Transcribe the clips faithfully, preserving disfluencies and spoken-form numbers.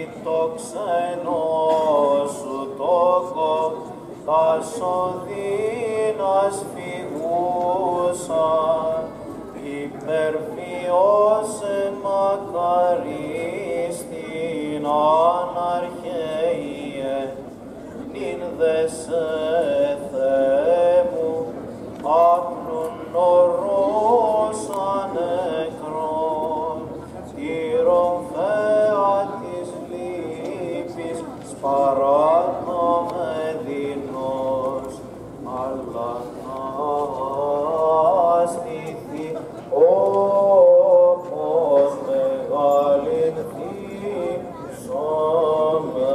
το ξενό σου τόκο, τα σωδίνας φυγούσα, υπερβιώσε μακαρίστην αναρχαίε, νυν δε σε Θεέ μου, άπλουν ορός ανεκρών, τη ρομφαία της λύπης σπαράταμε δεινός, αλλά να στηθεί όπως μεγαλυνθήσαμε.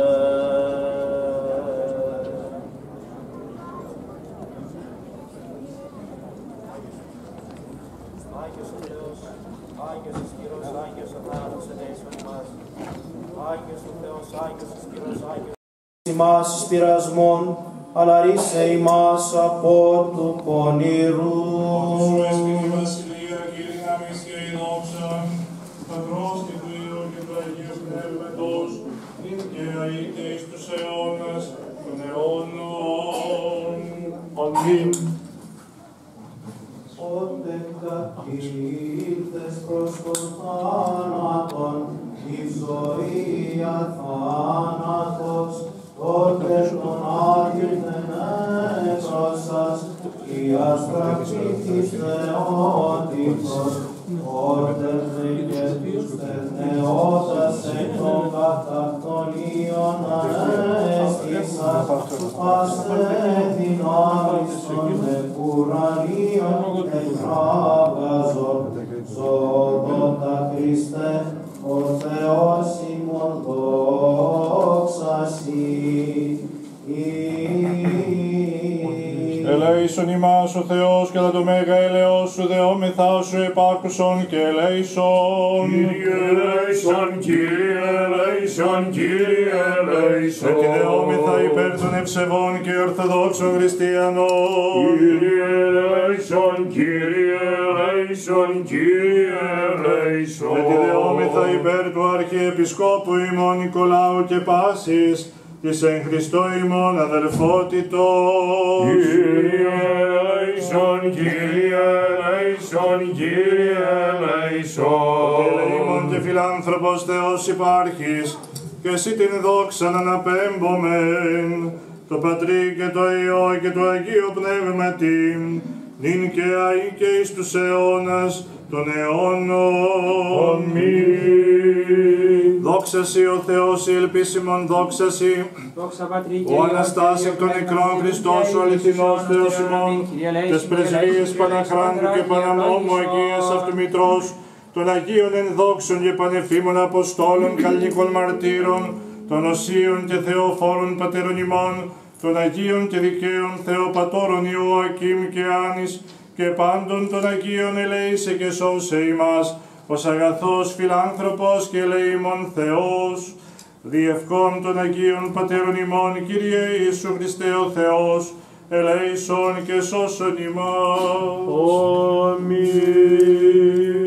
Άγιος ο Θεός, Άγιος ισχυρός, Άγιος ο θάνατος ελέησον ημάς. Άγιος ο Θεός, Άγιος ισχυρός, Άγιος ημάς εις πειρασμόν, αλλά ρίσε ημάς από του πονηρού. Σου έσπιν η βασιλεία και η δύναμις και η δόξα, Πατρός και του Υιού και του Αγίου Πνεύματος, νυν και αεί και εις τους αιώνας των αιώνων. Αμήν. Ότε κατήλθες προς τον θάνατον, η ζωή αθάνατος, τότε τον άδειλθεν έκρωσας, η αστραπή της θεότητος, ότε δε και τους τεχνεώτας εκ των κατακτονίων ανέστησας, πάστε δυνάμεις των εκουρανίων εκράβγαζον, σώδοντα Χριστέ, ο Θεός ημών δόξα σοι. Ελέησον ημάς ο Θεός και τα το μέγα έλεος σου δεόμεθά σου επάκουσον και ελέησον. Κύριε ελέησον, Κύριε ελέησον, Κύριε ελέησον. Και τη δεόμεθα υπέρ των ευσεβών και ορθοδόξων χριστιανών. Κύριε ελέησον, Κύριε ελέησον, Κύριε ελέησον. Και τη δεόμεθα υπέρ του Αρχιεπισκόπου ημών Νικολάου και πάσης, της εν Χριστώ ημών αδελφότητος. Κύριε ελέησον, Κύριε ελέησον, Κύριε ελέησον. Ελεήμων και φιλάνθρωπος Θεός υπάρχεις, και εσύ την δόξαν αναπέμπομεν, το Πατρί και το Υιό και το Αγίο Πνεύματι, νυν και αεί και εις τους αιώνας των αιώνων. Αμήν. Δόξα σοι ο Θεός η ελπίσιμον, δόξα σοι ο Αναστάς εκ των νεκρών Χριστός ο αληθινός Θεός ημών, τες πρεσβείες Παναχράντου και Παναμόμου Αγίας αυτού Μητρός, των Αγίων ενδόξων και πανεφήμων Αποστόλων, καλλικών μαρτύρων, των Οσίων και Θεοφόρων Πατέρων ημών, των Αγίων και Δικαίων Θεοπατώρων Ιωακήμ και Άνης, και πάντων των Αγίων ελέησε και σώσε ημάς, ως αγαθός φιλάνθρωπος και ελεήμων Θεός, διευκόν των Αγίων Πατέρων ημών, Κύριε Ιησού Χριστέ ο Θεός, ελέησον και σώσον ημάς. Αμήν.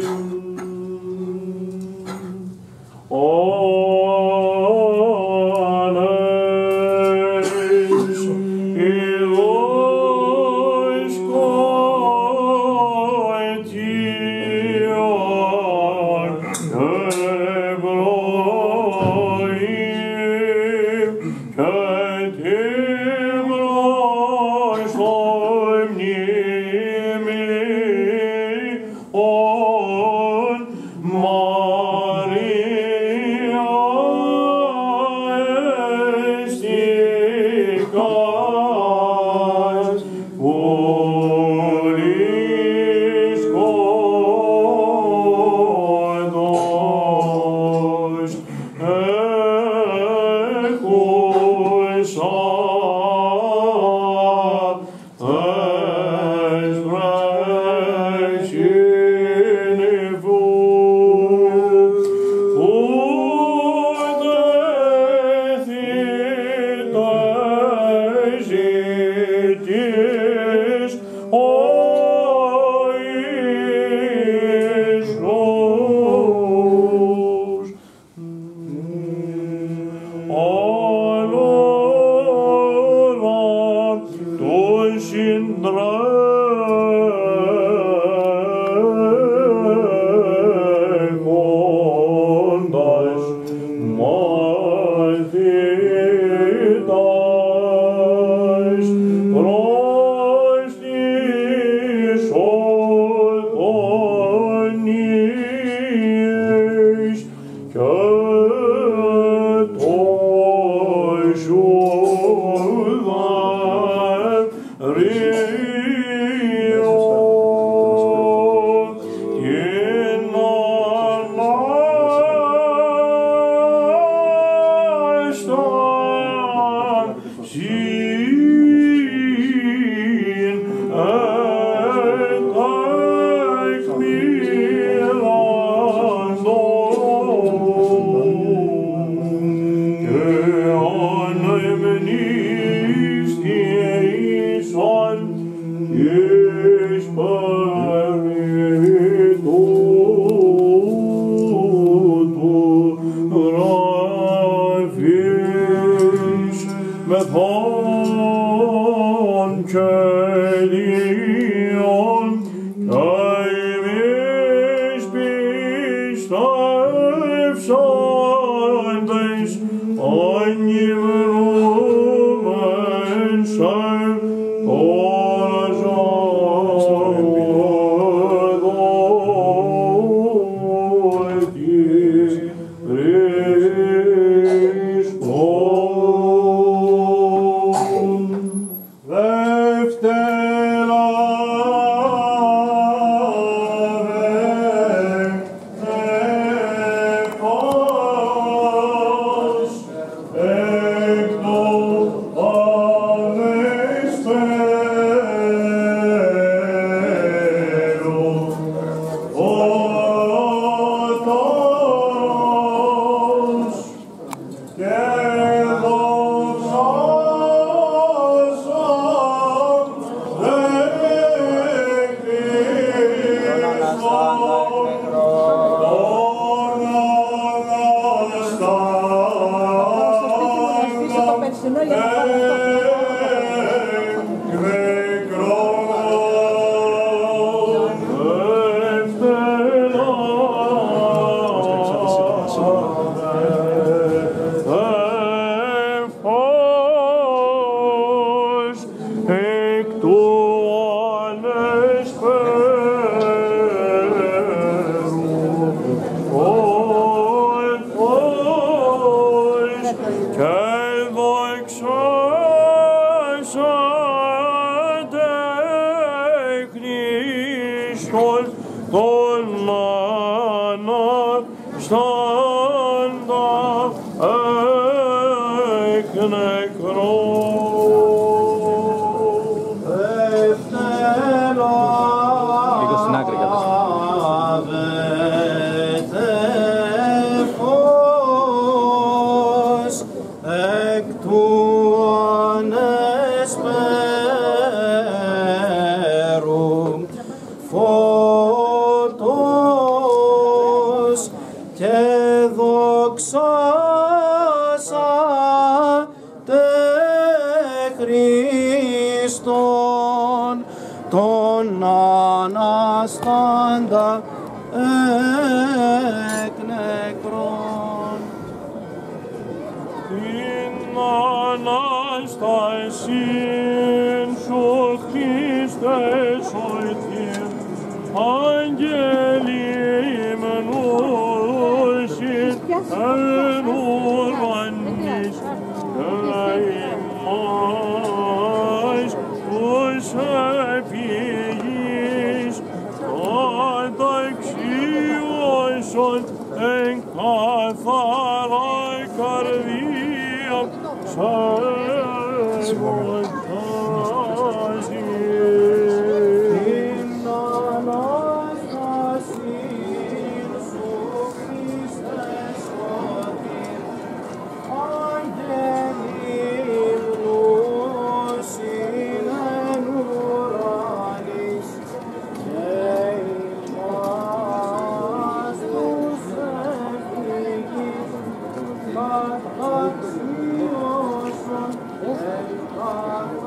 God.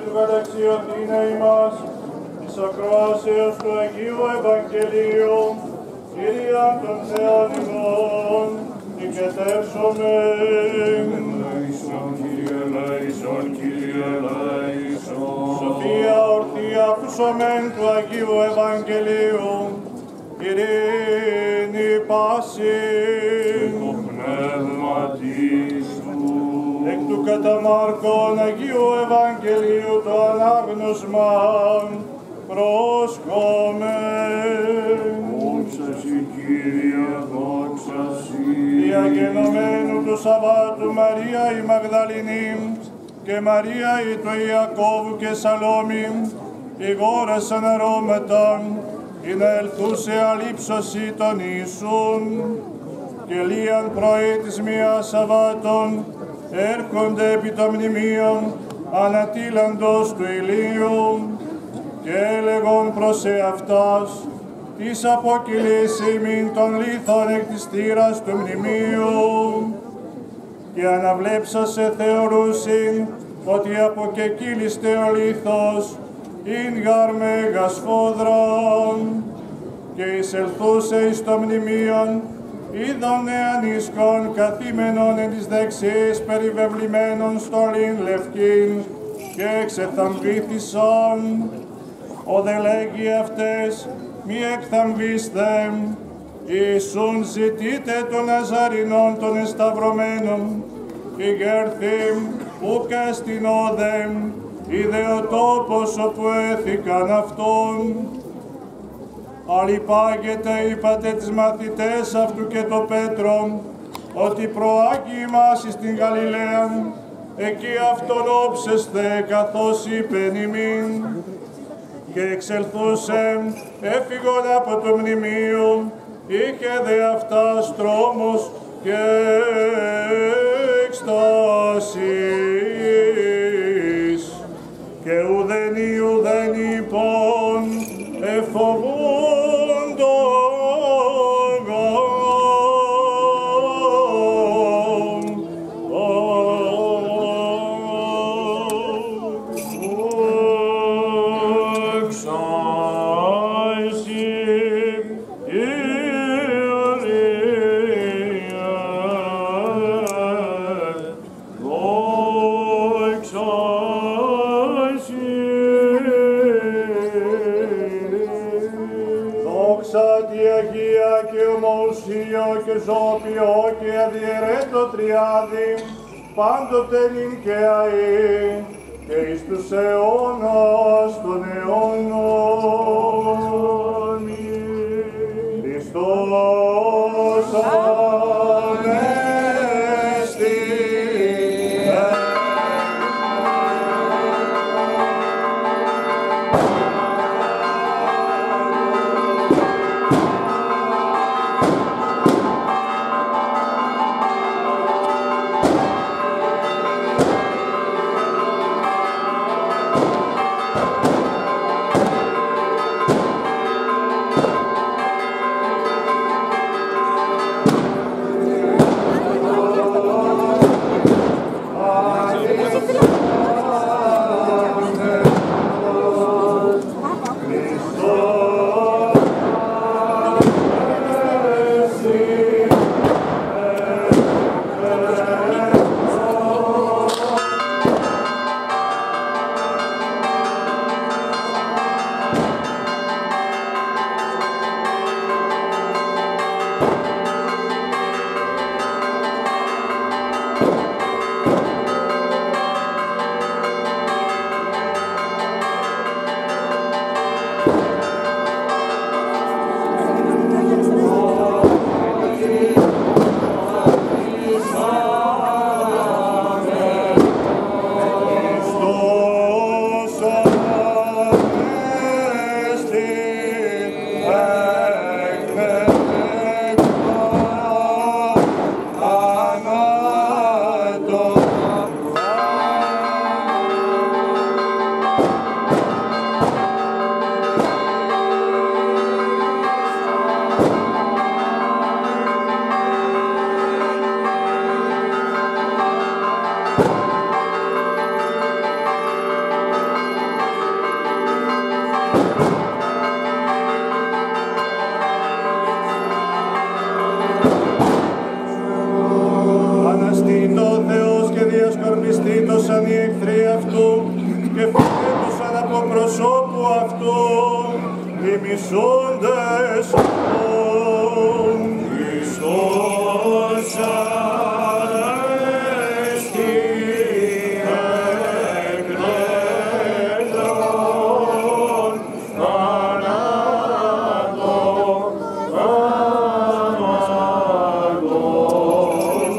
σου καταξιωθήνε ημάς, της ακροάσεως του Αγίου Ευαγγελίου, Κύριαν των Θεών ημών, οικετεύσομεν. Ελέησον, Κύριε, ελέησον, Κύριε, ελέησον. Σοφία ορθή ακούσομεν του Αγίου Ευαγγελίου, ειρήνη πάση. Το πνεύμα σου. Εκ του κατά Μάρκον Αγίου Ευαγγελίου το ανάγνωσμα προσκόμεν. Δόξα σοι, Κύριε, δόξα σοι. Διακαινωμένου του Σαββάτου Μαρία η Μαγδαληνή και Μαρία η του Ιακώβου και Σαλόμη ηγόρασαν αρώματα ή να ελθούσε αλήψωση των Ιησούν και λίαν πρωί της μίας Σαββάτων έρχονται επί των μνημείων ανατίλαντος του ηλίου και έλεγον προς εαυτάς της αποκυλής ημίν των λίθων εκ της θύρας του μνημείου και αναβλέψασε θεωρούσιν ότι αποκεκύλιστε ο λίθος ειν γαρ μέγας φόδρον και εισελθούσε εις το μνημείον είδον νέαν ίσκον καθήμενον εν της δεξής περιβεβλημένων στολήν λευκήν και εξεθαμβήθησαν. Ο δε λέγει αυτές μη εκθαμβήστε, Ιησούν ζητείτε των Ναζαρινών των εσταυρωμένων, ηγέρθην ουκ εστιν όδεμ, είδε ο τόπος όπου έθηκαν αυτόν. Αλλυπάγεται είπατε τις μαθητές αυτού και το Πέτρον, ότι προάγει ημάς εις την Γαλιλαία, εκεί αυτόν όψεσθε καθώς είπεν ημίν. Και εξελθούσε, έφυγον από το μνημείο, είχε δε αυτάς τρόμος και εκστάσεις. Και ουδενή ουδενή πον εφοβούντον. Και ζώπιο και αδιαιρέτω τριάδι, πάντοτε νυν και αεί, και εις τους αιώνας των αιώνων. Χριστός Ανέστη. από προσώπου αυτού ημισούντες αυτόν. Χριστός ανέστη εκ νεκρών, θάνατον, θάνατον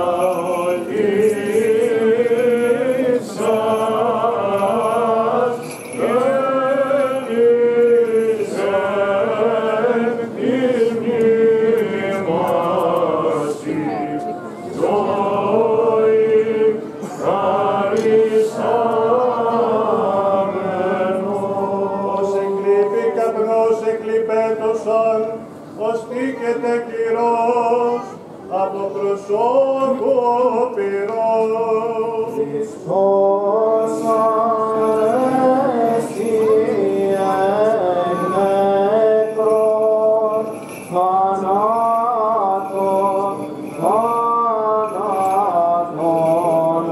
παγίσας και γέννησεν εις μνήμασι ζωή χαρισάμενος. Ως εκλείπει καπνός εκλειπέτωσαν, ως τύκεται κυρός από προσώπου πυρός. Χριστός ανέστη εκ νεκρών, θανάτων, θάνατον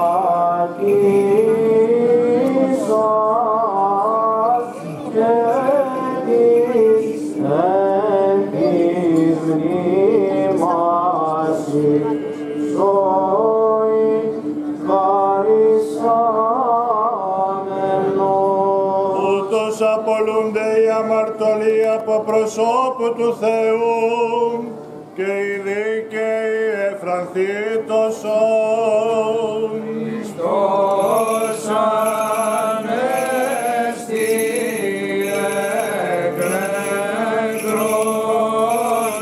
παγίσας και εν της μνήμασι ζωή χαρισάμενος. Ούτως απολούνται οι αμαρτωλοί από προσώπου του Θεού και οι δίκαιοι εφρανθήτωσον. Χριστός ανέστη εκ νεκρών,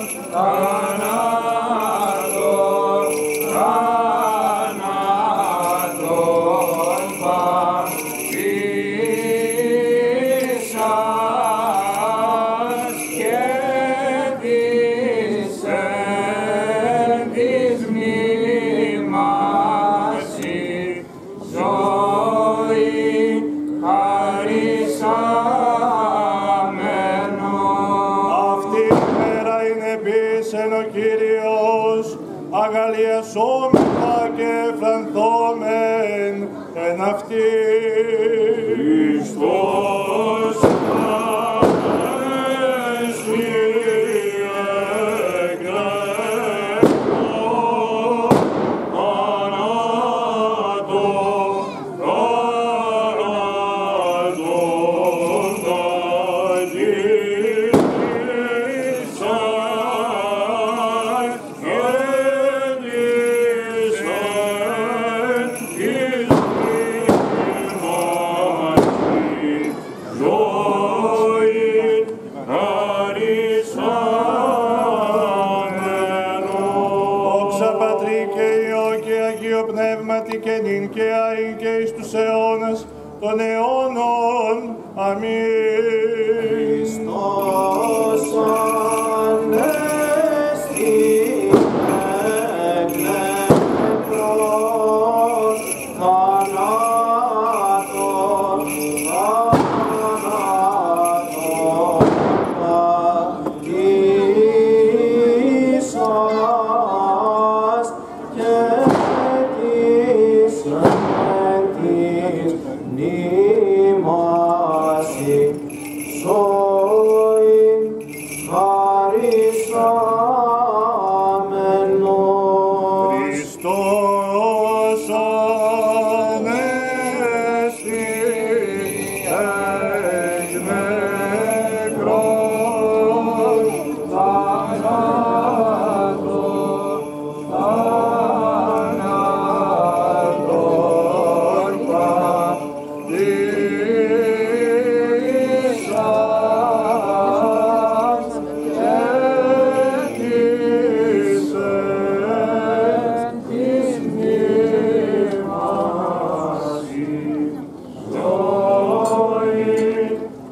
θάνατον, θάνατον παγίσας και της εν της μνήμασι ζωή χαρισάμενος. Αυτή η μέρα είναι επίσεν ο Κύριος, αγαλιασόμεθα και εφρανθόμεν εν αυτή. Χριστός ανέστη εκ νεκρών, θάνατον, θάνατον παγίσας και γέννησεν εις μνήμασι ζωή χαρισάμενος. Δόξα Πατρί και Υιό και Αγίο Πνεύματι και νυν και αΐ και εις τους αιώνας των αιώνων. Αμήν. Χριστός ανέστη εκ νεκρών, θανάτων, θάνατον παγίσας και της εν της μνήμασι ζωή χαρισάμενος. Χριστός ανέστη εκ νεκρών, Θάνατον, θάνατον παγίσας και της εν της μνήμασι ζωή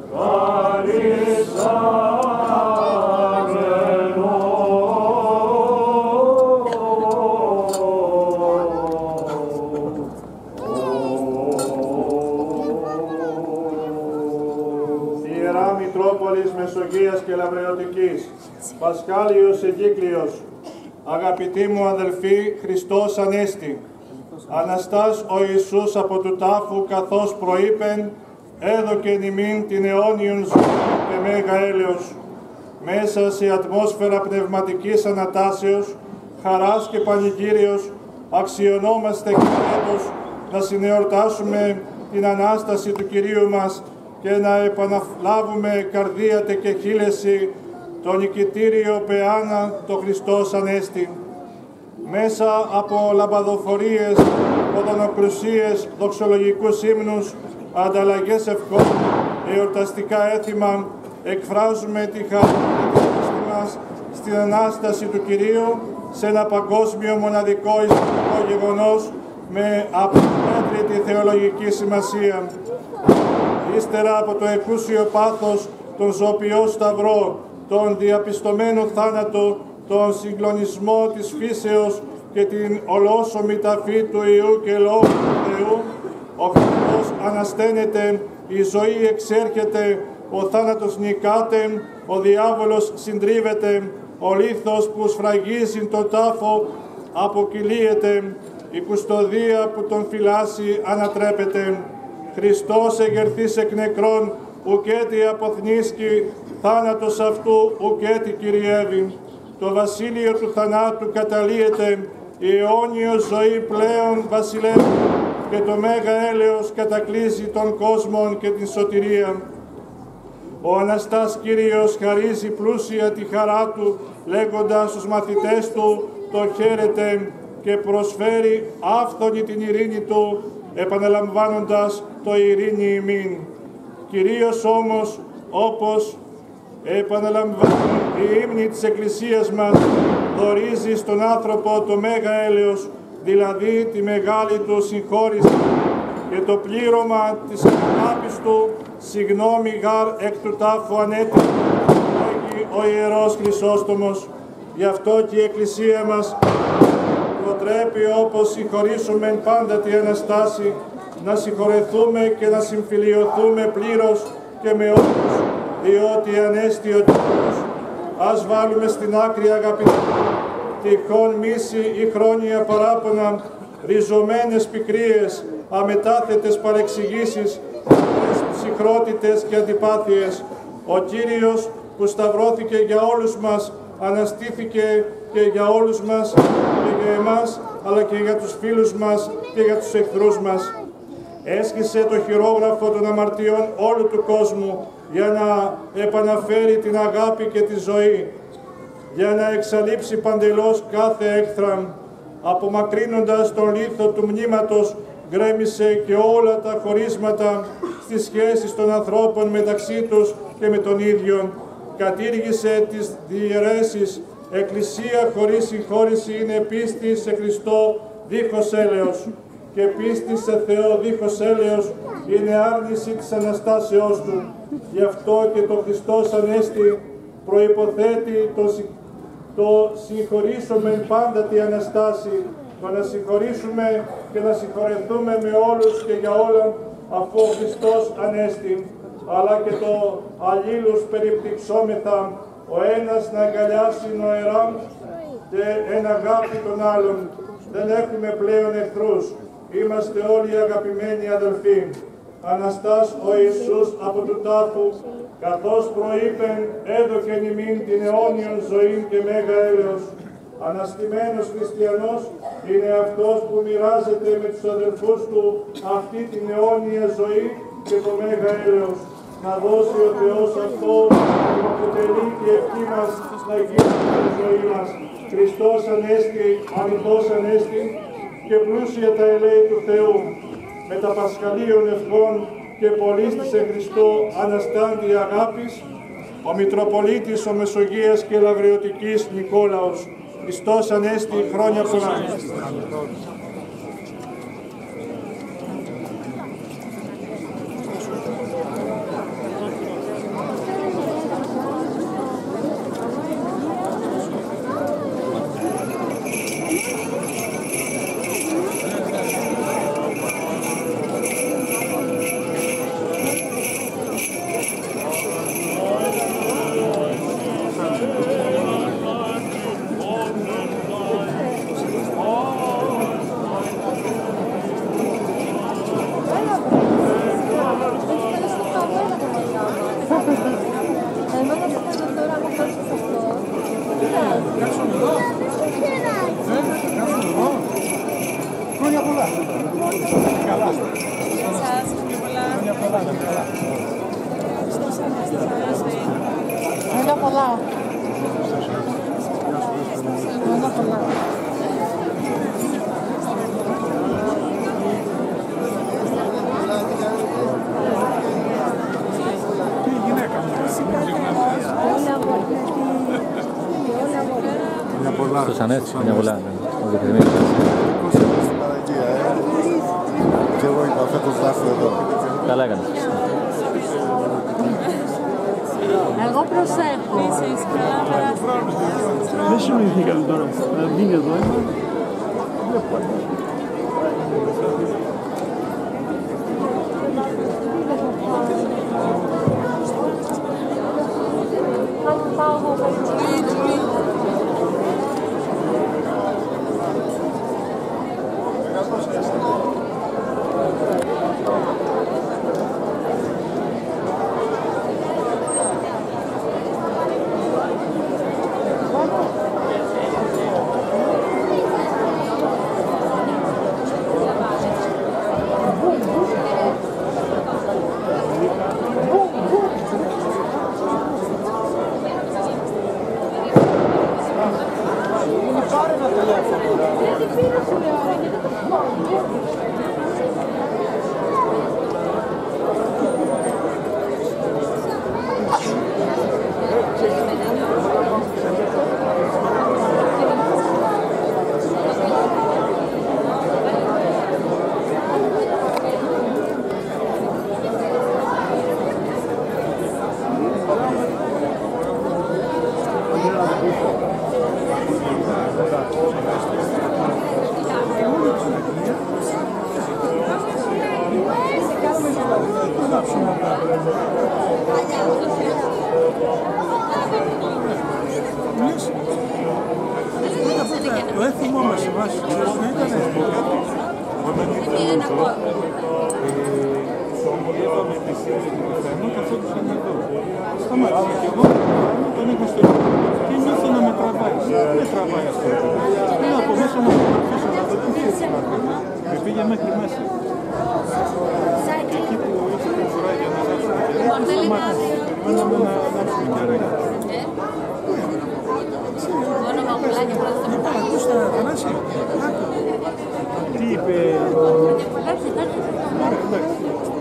Ιερά Μητρόπολης Μεσογείας και Λαβρεωτικής, Πασχάλιος Εγκύκλειος, αγαπητοί μου αδελφοί, Χριστός Ανέστη, Αναστάς ο Ιησούς από του τάφου καθώς προείπεν, έδωκεν ημίν την αιώνιον ζωή και μέγα έλεος, μέσα σε ατμόσφαιρα πνευματικής ανατάσεως, χαράς και πανηγύριος, αξιωνόμαστε φέτος να συνεορτάσουμε την Ανάσταση του Κυρίου μας και να επαναλάβουμε καρδίατε και χείλεση το νικητήριο πεάνα το Χριστός Ανέστη. Μέσα από λαμπαδοφορίες, οδονοκρουσίες, δοξολογικούς ύμνους, ανταλλαγές ευχών, εορταστικά έθιμα, εκφράζουμε τη χαρά και τη πίστη μας στην Ανάσταση του Κυρίου σε ένα παγκόσμιο μοναδικό ιστορικό γεγονός με απομέτρητη θεολογική σημασία. Ύστερα από το εκούσιο πάθος, τον ζωοποιό σταυρό, τον διαπιστωμένο θάνατο, τον συγκλονισμό της φύσεως και την ολόσωμη ταφή του Υιού και Λόγου του Θεού, ο Χριστός ανασταίνεται, η ζωή εξέρχεται, ο θάνατος νικάται, ο διάβολος συντρίβεται, ο λίθος που σφραγίζει τον τάφο αποκυλίεται, η κουστοδία που τον φυλάσσει ανατρέπεται. Χριστός εγερθής εκ νεκρών, ουκέτι αποθνίσκει, θάνατος αυτού ουκέτι κυριεύει. Το βασίλειο του θανάτου καταλύεται, η αιώνιος ζωή πλέον βασιλεύει και το μέγα έλεος κατακλείζει τον κόσμο και την σωτηρία. Ο Αναστάς Κύριος χαρίζει πλούσια τη χαρά Του, λέγοντας στους μαθητές Του το χαίρετε και προσφέρει άφθονη την ειρήνη Του, επαναλαμβάνοντας το ειρήνη ημίν. Κυρίως όμως, όπως επαναλαμβάνει η ύμνη της Εκκλησίας μας, δωρίζει στον άνθρωπο το μέγα έλεος, δηλαδή τη μεγάλη του συγχώρηση και το πλήρωμα της αγάπης του, συγγνώμη γάρ εκ του τάφου ανέτειλε, λέγει ο Ιερός Χρυσόστομος. Γι' αυτό και η Εκκλησία μας προτρέπει, όπως συγχωρήσουμε πάντα τη Αναστάση, να συγχωρεθούμε και να συμφιλιωθούμε πλήρως και με όλους, διότι Ανέστη ο Κύριος. Ας βάλουμε στην άκρη, αγαπητοί, τυχόν μίση ή χρόνια παράπονα, ριζωμένες πικρίες, αμετάθετες παρεξηγήσεις, ψυχρότητες και αντιπάθειες. Ο Κύριος που σταυρώθηκε για όλους μας, αναστήθηκε και για όλους μας και για εμάς, αλλά και για τους φίλους μας και για τους εχθρούς μας. Έσχισε το χειρόγραφο των αμαρτιών όλου του κόσμου για να επαναφέρει την αγάπη και τη ζωή, για να εξαλείψει παντελώς κάθε έχθρα. Απομακρύνοντας τον λίθο του μνήματος, γκρέμισε και όλα τα χωρίσματα στις σχέσεις των ανθρώπων μεταξύ τους και με τον ίδιο. Κατήργησε τις διαιρέσεις. Εκκλησία χωρίς συγχώρηση είναι πίστη σε Χριστό δίχως έλεος, και πίστη σε Θεό δίχως έλεος είναι άρνηση της Αναστάσεώς Του. Γι' αυτό και το Χριστός Ανέστη προϋποθέτει το, το συγχωρήσουμε πάντα τη Αναστάση, το να συγχωρήσουμε και να συγχωρεθούμε με όλους και για όλα, αφού ο Χριστός Ανέστη, αλλά και το αλλήλους περιπτυξόμεθα, ο ένας να αγκαλιάσει νοερά και εν αγάπη των άλλων. Δεν έχουμε πλέον εχθρούς, είμαστε όλοι αγαπημένοι αδελφοί. Αναστάς ο Ιησούς από του τάφου, καθώς προείπεν, έδωκεν ημίν την αιώνιον ζωή και μέγα έλεος. Αναστημένος χριστιανός είναι αυτός που μοιράζεται με τους αδελφούς του αυτή την αιώνια ζωή και το μέγα έλεος. Να δώσει ο Θεός αυτό που αποτελεί τη ευχή μας να γίνει η ζωή μας. Χριστός Ανέστη, αληθώς Ανέστη, και πλούσια τα ελέη του Θεού. Με τα πασχαλίων ευχών και πολλής εν Χριστώ αναστάντη αγάπης, ο Μητροπολίτης ο Μεσογείας και Λαβριωτικής Νικόλαος. Χριστός Ανέστη, χρόνια πολλά. Έλα πολλά. Έλα πολλά. Τι γυναίκα μου. Μια πολλά. Στο Σανέτσι, μια πολλά. Στην Παναγία, ε. Και εγώ είπα φέτος θα έρθω εδώ. Καλά έκανες. Εγώ προσέχω. Δεν συνηθήκατε τώρα να μείνει εδώ, ε. Το έθιμο μας σε βάση του να ήταν είδαμε τη σύνδεση του θέμα, καθόντουσαν εδώ. Σταμάτησε και εγώ τον είχα στο ίδιο. Και νιώθω να με τραβάει. Δεν με τραβάει αυτό. Είναι από μέσα να με αφήσω να δω τι έτσι να κάνω. Με πήγε μέχρι μέσα. Εκεί που είχε την φορά για να αλλάξω το κερί, σταμάτησε. Περιμέναμε να αλλάξουμε κερί. Είπα, ακούστε, Θανάση. Τι είπε... Ωραία, εντάξει.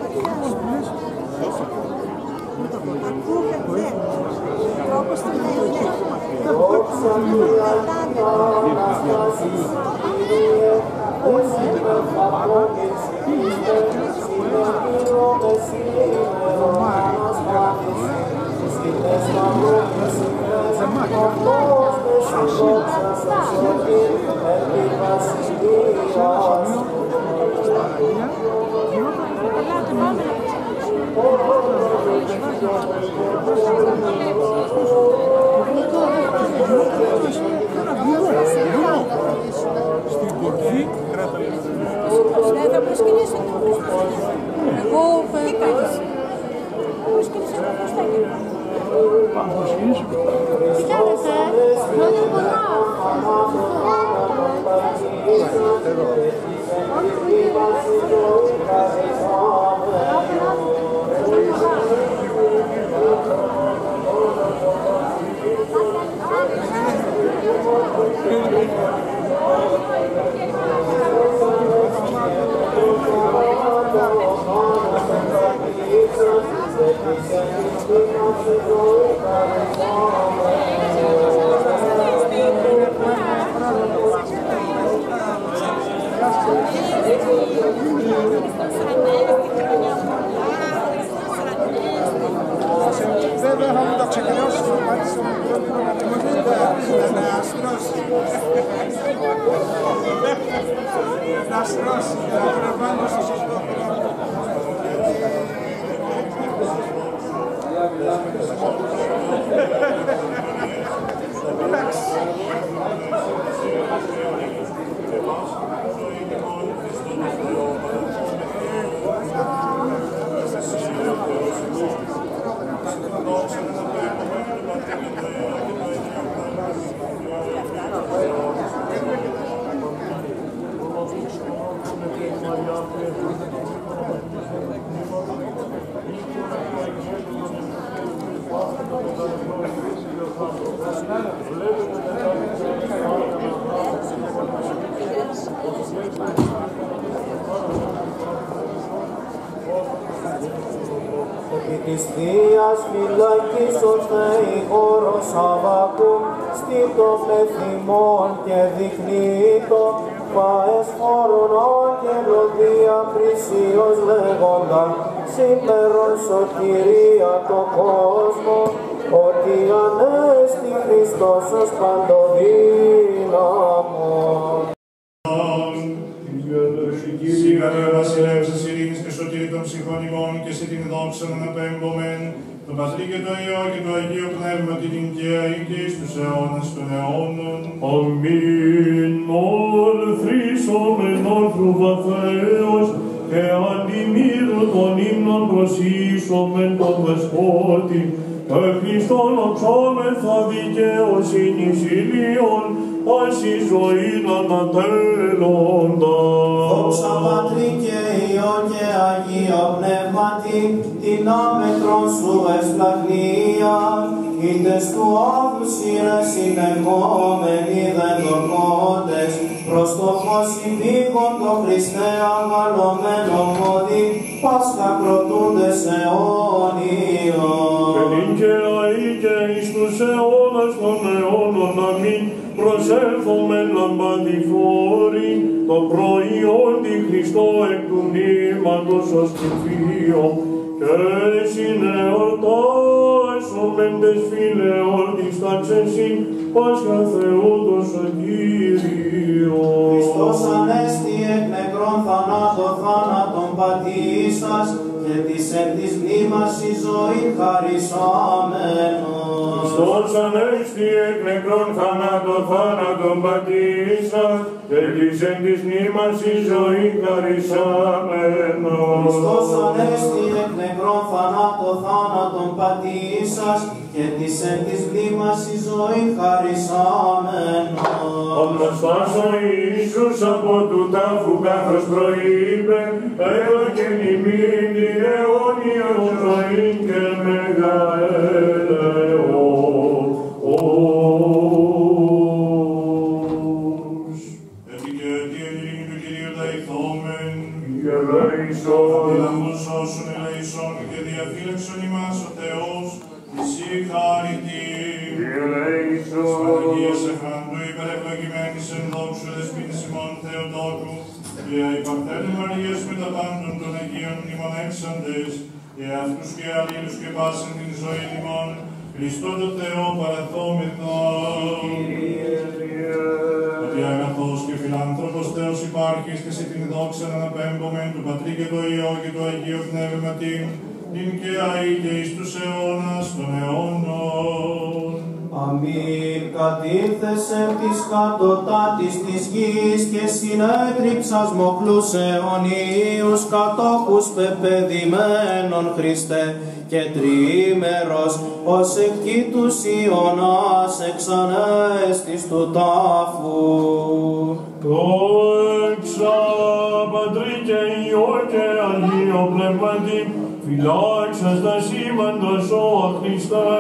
Στην κορφή κράτα λίγο. Δεν θα προσκυνήσω το προσκυνήσω. Εγώ τι κάνεις. Προσκυνήσω το προσκυνήσω. Πάμε προσκυνήσω. Τι κάνετε. Λόγια πολλά. Βέβαια θα μου το ξεκινήσω στο μάτι στο μικρό να τιμωρήσει να αστρώσει. Να αστρώσει και να τρεβάνω στο σωστό χρόνο. Thank you. Επί της Θείας φυλακής ο Θεϊγόρος Αβακού στήτο με θυμών και δεικνύτο φαες φόρων άγγελο διακρισίως λέγονταν σήμερον σωτηρία το κόσμο ότι ανέστη Χριστός ως παντοδύναμον. Σίγα Θεέ βασιλεύς της ειρήνης και σωτήρη των ψυχών ημών και σε την δόξα να αναπέμπομεν, το Πατρί και το Υιό και το Αγίο Πνεύμα την οικαία και εις τους αιώνας των αιώνων. Αμήν. Ορθρίσομεν όρθρουβα Θεός και αντιμήρου των ύμνων προσήσομεν τον Δεσπότη και Χριστόν οξόμεθα δικαιοσύνης ηλίων πάση ζωήν ανατέλλοντα. Δόξα Πατρί και Υιό και Αγίο Πνεύματι, την άμετρον σου εσπλαχνία, ήτες του άδους ήρες συνεχόμενοι δεδοκότες, προς το φως υπήγον το Χριστέ αγαλωμένο μόδι, Πάσχα κροτούντες αιώνιον. Και νυν και αεί και εις τους αιώνας των αιώνων αμήν, προσέλθομεν λαμπαδιφόροι, το προϊόν τη Χριστό εκ του μνήματος ως κυφίο, και συνεορτάσομεν τες φιλεόρτης ταξεσιν, Πάσχα Θεού το Σωτήριο. Χριστός ανέστη εκ νεκρών θανάτω θάνατον πατήσας, και της εν της μνήμας η ζωή χαρισάμενος. Χριστός ανέστη εκ νεκρών θάνατο θάνατον πατήσας, και της εν της μνήμας η ζωή χαρισάμενος. Χριστός ανέστη εκ νεκρών θανάτω θάνατον πατήσας, και της εν της μνήμας η ζωή χαρισάμενος. Αναστάσω Ιησούς από του τάφου καθώς προείπε, έδωκεν ημίν την αιώνιον ζωήν και μεγαέλεος. Επικαιωτή ειρήνη του Κυρίου δεηθόμεν, Γελέησον, αδύναμος όσων ελέησον και διαφύλαξον ημάς ο Θεός, εσύ χάρητη. γελέησον, Παναγίας Εφραντού υπερευλογημένης εν δόξου δεσπίνης ημών Θεοτόκου, και η Παρθένου Μαρίας με τα πάντων των Αγίων μνημονεύσαντες, και αυτούς και αλλήλους και πάσαν την ζωή ημών, Χριστό το Θεό παραθόμεθα. Ότι αγαθός και φιλάνθρωπος Θεός υπάρχεις και σε την δόξα να αναπέμπομεν του Πατρί και το Υιό και το Αγίο Πνεύματι, την και αεί και εις τους αιώνας των αιώνων. Αμήν. Κατήλθεσαι της κατωτάτης της γης και συνέτριψας μοχλούς αιωνίους κατόχους πεπαιδημένων Χριστέ και τριήμερος ως εκτήτους Ιωνάς εξανέστης του τάφου. Δόξα Πατρί και Υιό και Αγίο Πνεύματι, φυλάξας τα σήμαντος ο Χριστέ,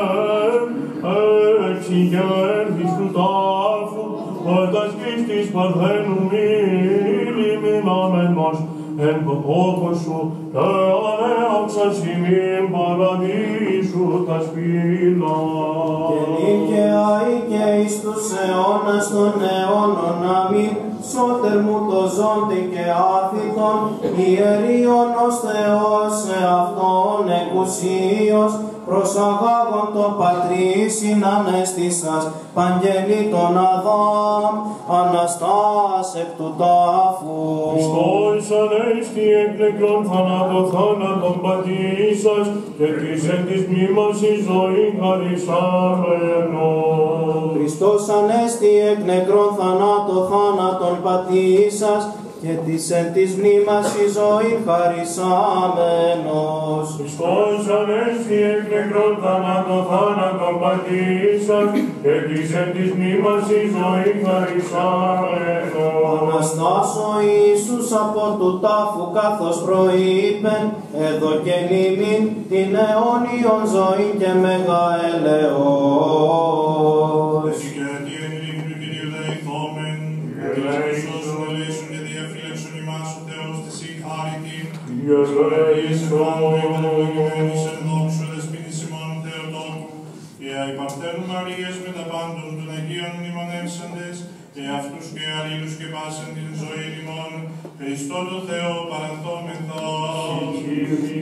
εξηγέρθης του τάφου, ότας Χριστής Παρθένου μη λιμινάμενος, εν το τόκο σου, και ανέωξας ημίν παραδείσου τας φύλας. Και νυν και αεί και εις τους αιώνας των αιώνων αμήν, σώτερ μου το ζώντι και άθητον, ιερίων ως Θεός εαυτόν εκουσίως, προσαγάγον το Πατρί συνανέστησας, παγγελί τον Αδάμ, Αναστάς εκ του τάφου. Χριστός ανέστη εκ νεκρών θανάτω θάνατον πατήσας, και της εν της μνήμας η ζωή χαρισάμενος. Χριστός ανέστη εκ νεκρών θανάτω θάνατον πατήσας, και της εν της μνήμας η ζωή χαρισάμενος. Χριστός ανέστη εκ νεκρών θανάτω θάνατον πατήσας, και της εν της μνήμας η ζωή χαρισάμενος. Αναστάς ο Ιησούς από του τάφου καθώς προείπεν, έδωκεν ημίν την αιώνιον ζωή και μεγαέλεον.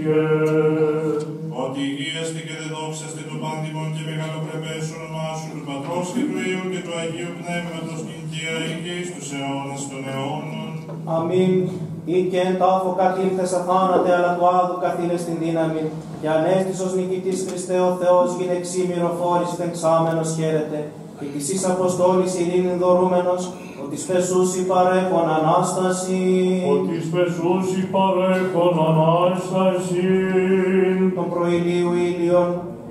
Ότι υγείαστε και δεδόξαστε το πάντιμον και μεγαλοπρεπές όνομά σου του Πατρός και του Υιού και του Αγίου Πνεύματος νυν και εις τους αιώνας των αιώνων. Αμήν. Ή και εν τάφο κατήλθες αθάνατε, αλλά του άδου καθήλες την δύναμη. Και ανέστησος νικητής Χριστέ ο Θεός γυναιξή μυροφόρης τεξάμενος χαίρεται. Και της εις Αποστόλης ειρήνην δωρούμενος, ότι σπεσούσι παρέχον Ανάσταση. Ότι σπεσούσι παρέχον Ανάσταση. Τον προηλίου ήλιον,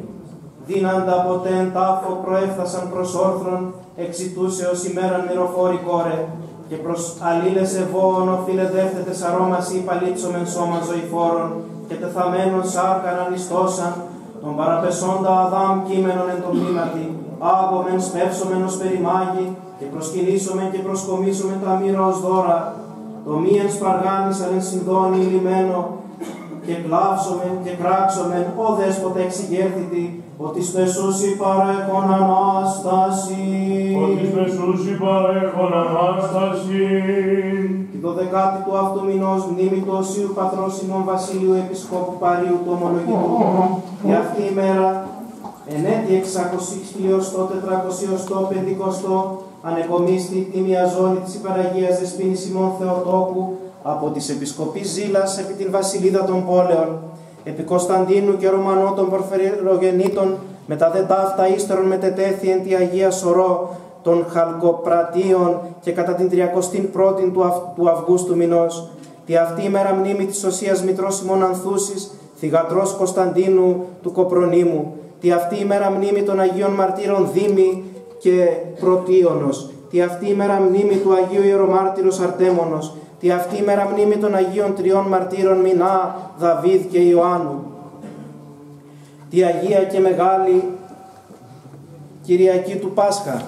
δύναντα ποτέ τάφο προέφθασαν προς όρθρον, εξητούσεως ημέραν μυροφόρη κόρε. Και προς αλλήλες ευώων οφείλε δεύθετες αρώμας ή παλίτσομεν σώμα ζωηφόρων, και τεθαμένων σάρκαν ανιστώσαν, τον παραπεσόντα Αδάμ κείμενον εν το μνήματι, άγομεν σπεύσομεν ως περιμάγι, και προσκυνήσομεν και προσκομίσομεν τα μοίρα ως δώρα, το μίεν σπαργάνισαν εν συνδόνι λιμένο, και κλάψομεν και κράξομεν, ο δέσποτα εξηγέρθητη, ότι σπεσούσι παρέχον Ανάσταση. Ότι σπεσούσι παρέχον Ανάσταση. Τη δωδεκάτη του αυτού μηνός μνήμη του Οσίου Πατρός ημών Βασιλείου Επισκόπου Παρίου του Ομολογητού. Και αυτή η μέρα, εν έτη εξακόσια τετρακόσια πεντηκοστό, ανεκομίστη τη μια ζώνη της υπεραγίας Δεσποίνης ημών Θεοτόκου, από της Επισκοπής Ζήλας επί την Βασιλίδα των Πόλεων, επί Κωνσταντίνου και Ρωμανό των Πορφυρογεννήτων, μετά δε ταύτα ύστερον μετετέθη εν τη Αγία Σωρό των Χαλκοπρατίων και κατά την τριακοστή πρώτη του, Αυ, του Αυγούστου μηνός. Τη αυτή ημέρα μνήμη της Οσίας Μητρός ημών Ανθούσης, θυγατρός Κωνσταντίνου του Κοπρονίμου. Τη αυτή ημέρα μνήμη των Αγίων Μαρτύρων Δήμη και Πρωτίωνος. Τη αυτή ημέρα μνήμη του Αγίου Ιερομάρτυρος Αρτέμονος. Τη αυτή ημέρα μνήμη των Αγίων Τριών Μαρτύρων Μινά, Δαβίδ και Ιωάννου. Τη Αγία και Μεγάλη Κυριακή του Πάσχα.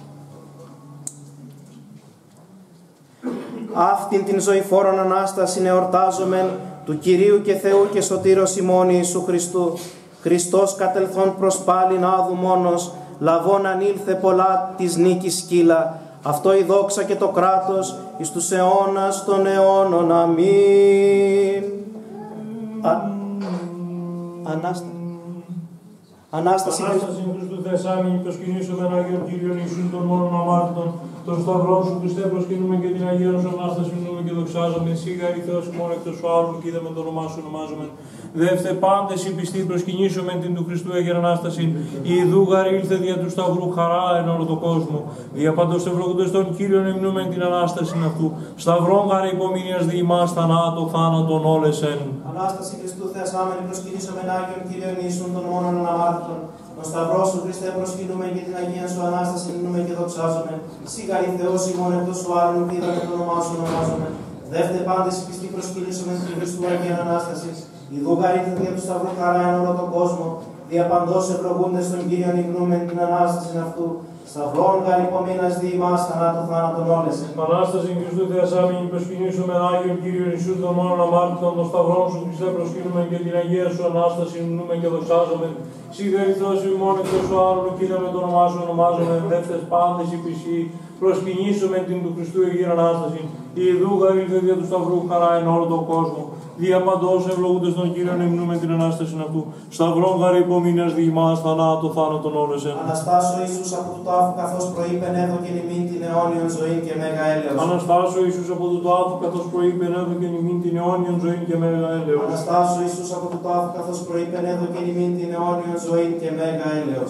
Αυτήν την ζωηφόρον Ανάσταση εορτάζομεν του Κυρίου και Θεού και Σωτήρος ημών Ιησού Χριστού. Χριστός κατελθόν προς πάλιν άδου μόνος, λαβών ανήλθε πολλά της νίκης σκύλα. Αυτό η δόξα και το κράτος εις τους αιώνας των αιώνων. Αμήν. Α... Ανάστα... Ανάσταση Ανάσταση Χριστού Θεσάμινη, το σκηνήσομεν Άγιον Κύριον Ιησούν των μόνων αμάρτητων, τον Σταυρό σου Χριστέ προσκυνούμε και την Αγία σου Ανάσταση νούμε και δοξάζομαι. Σίγαρη Θεός μόνο εκτός του άλλου και είδαμε το όνομά σου ονομάζομεν. Δεύθε πάντες οι πιστοί προσκυνήσομεν την του Χριστού Αγία Ανάσταση. Η Ιδούγαρη ήλθε δια του Σταυρού χαρά εν όλο το κόσμο. Δια παντός ευλογούντος των Κύριων εμνούμεν την Ανάσταση αυτού. Σταυρών γαρε υπομείνιας δι' ημάς θανάτω θάνατον όλεσεν. Ανάσταση Χριστού Θεασάμενη προσκυνήσομεν Άγιον Κύριον Ιησούν των μόνων αναμάρτητων. Τον Σταυρό σου Χριστέ προσκυνούμε και την Αγία σου Ανάσταση νούμε και δοξάζομαι. Σίγαρη Θεός ημών εκτός του άλλου και είδαμε το όνομά σου ονομάζομαι. Δεύτε πάντες οι πιστοί προσκυνήσομεν την Χριστού Αγία Ανάσταση. Η δούγαρη δια του Σταυρού χαρά εν όλο τον κόσμο. Δια παντός ευλογούντες των Κύριων υμνούμεν την Ανάσταση αυτού. Σταυρών γαρ υπομείνας δι' ημάς θανάτω θάνατον όλεσεν. Ανάσταση Χριστού Θεασάμινη προσκυνήσομεν Άγιον Κύριον Ιησούν των μόνων αμάρτητων, των Σταυρών σου Χριστέ προσκυνούμεν και την Αγία σου Ανάσταση νούμε και δοξάζομαι. Σίγαρη Θεός ημών εκτός του άλλου και είδαμε το όνομά σου ονομάζομαι. Δεύτες πάντες οι πιστοί προσκυνήσομεν την του Χριστού Αγία Ανάσταση. Η Ιδούγαρη ήλθε δια του Σταυρού χαρά εν όλο τον κόσμο. Δια παντός ευλογούντες των Κύριων εμνούμεν την Ανάσταση αυτού. Σταυρών γαρε υπομείνας δι' ημάς θανάτω θάνατον όλεσεν. Αναστάσω Ιησούς από του τάφου καθώς προείπεν έδω και νημήν την αιώνιον ζωή και μέγα έλεος. Αναστάσω Ιησούς από του τάφου καθώς προείπεν έδω και νημήν την αιώνιον ζωή και μέγα έλεος. Αναστάσω Ιησούς από του τάφου καθώς προείπεν έδω και νημήν την αιώνιον ζωή και μέγα έλεος.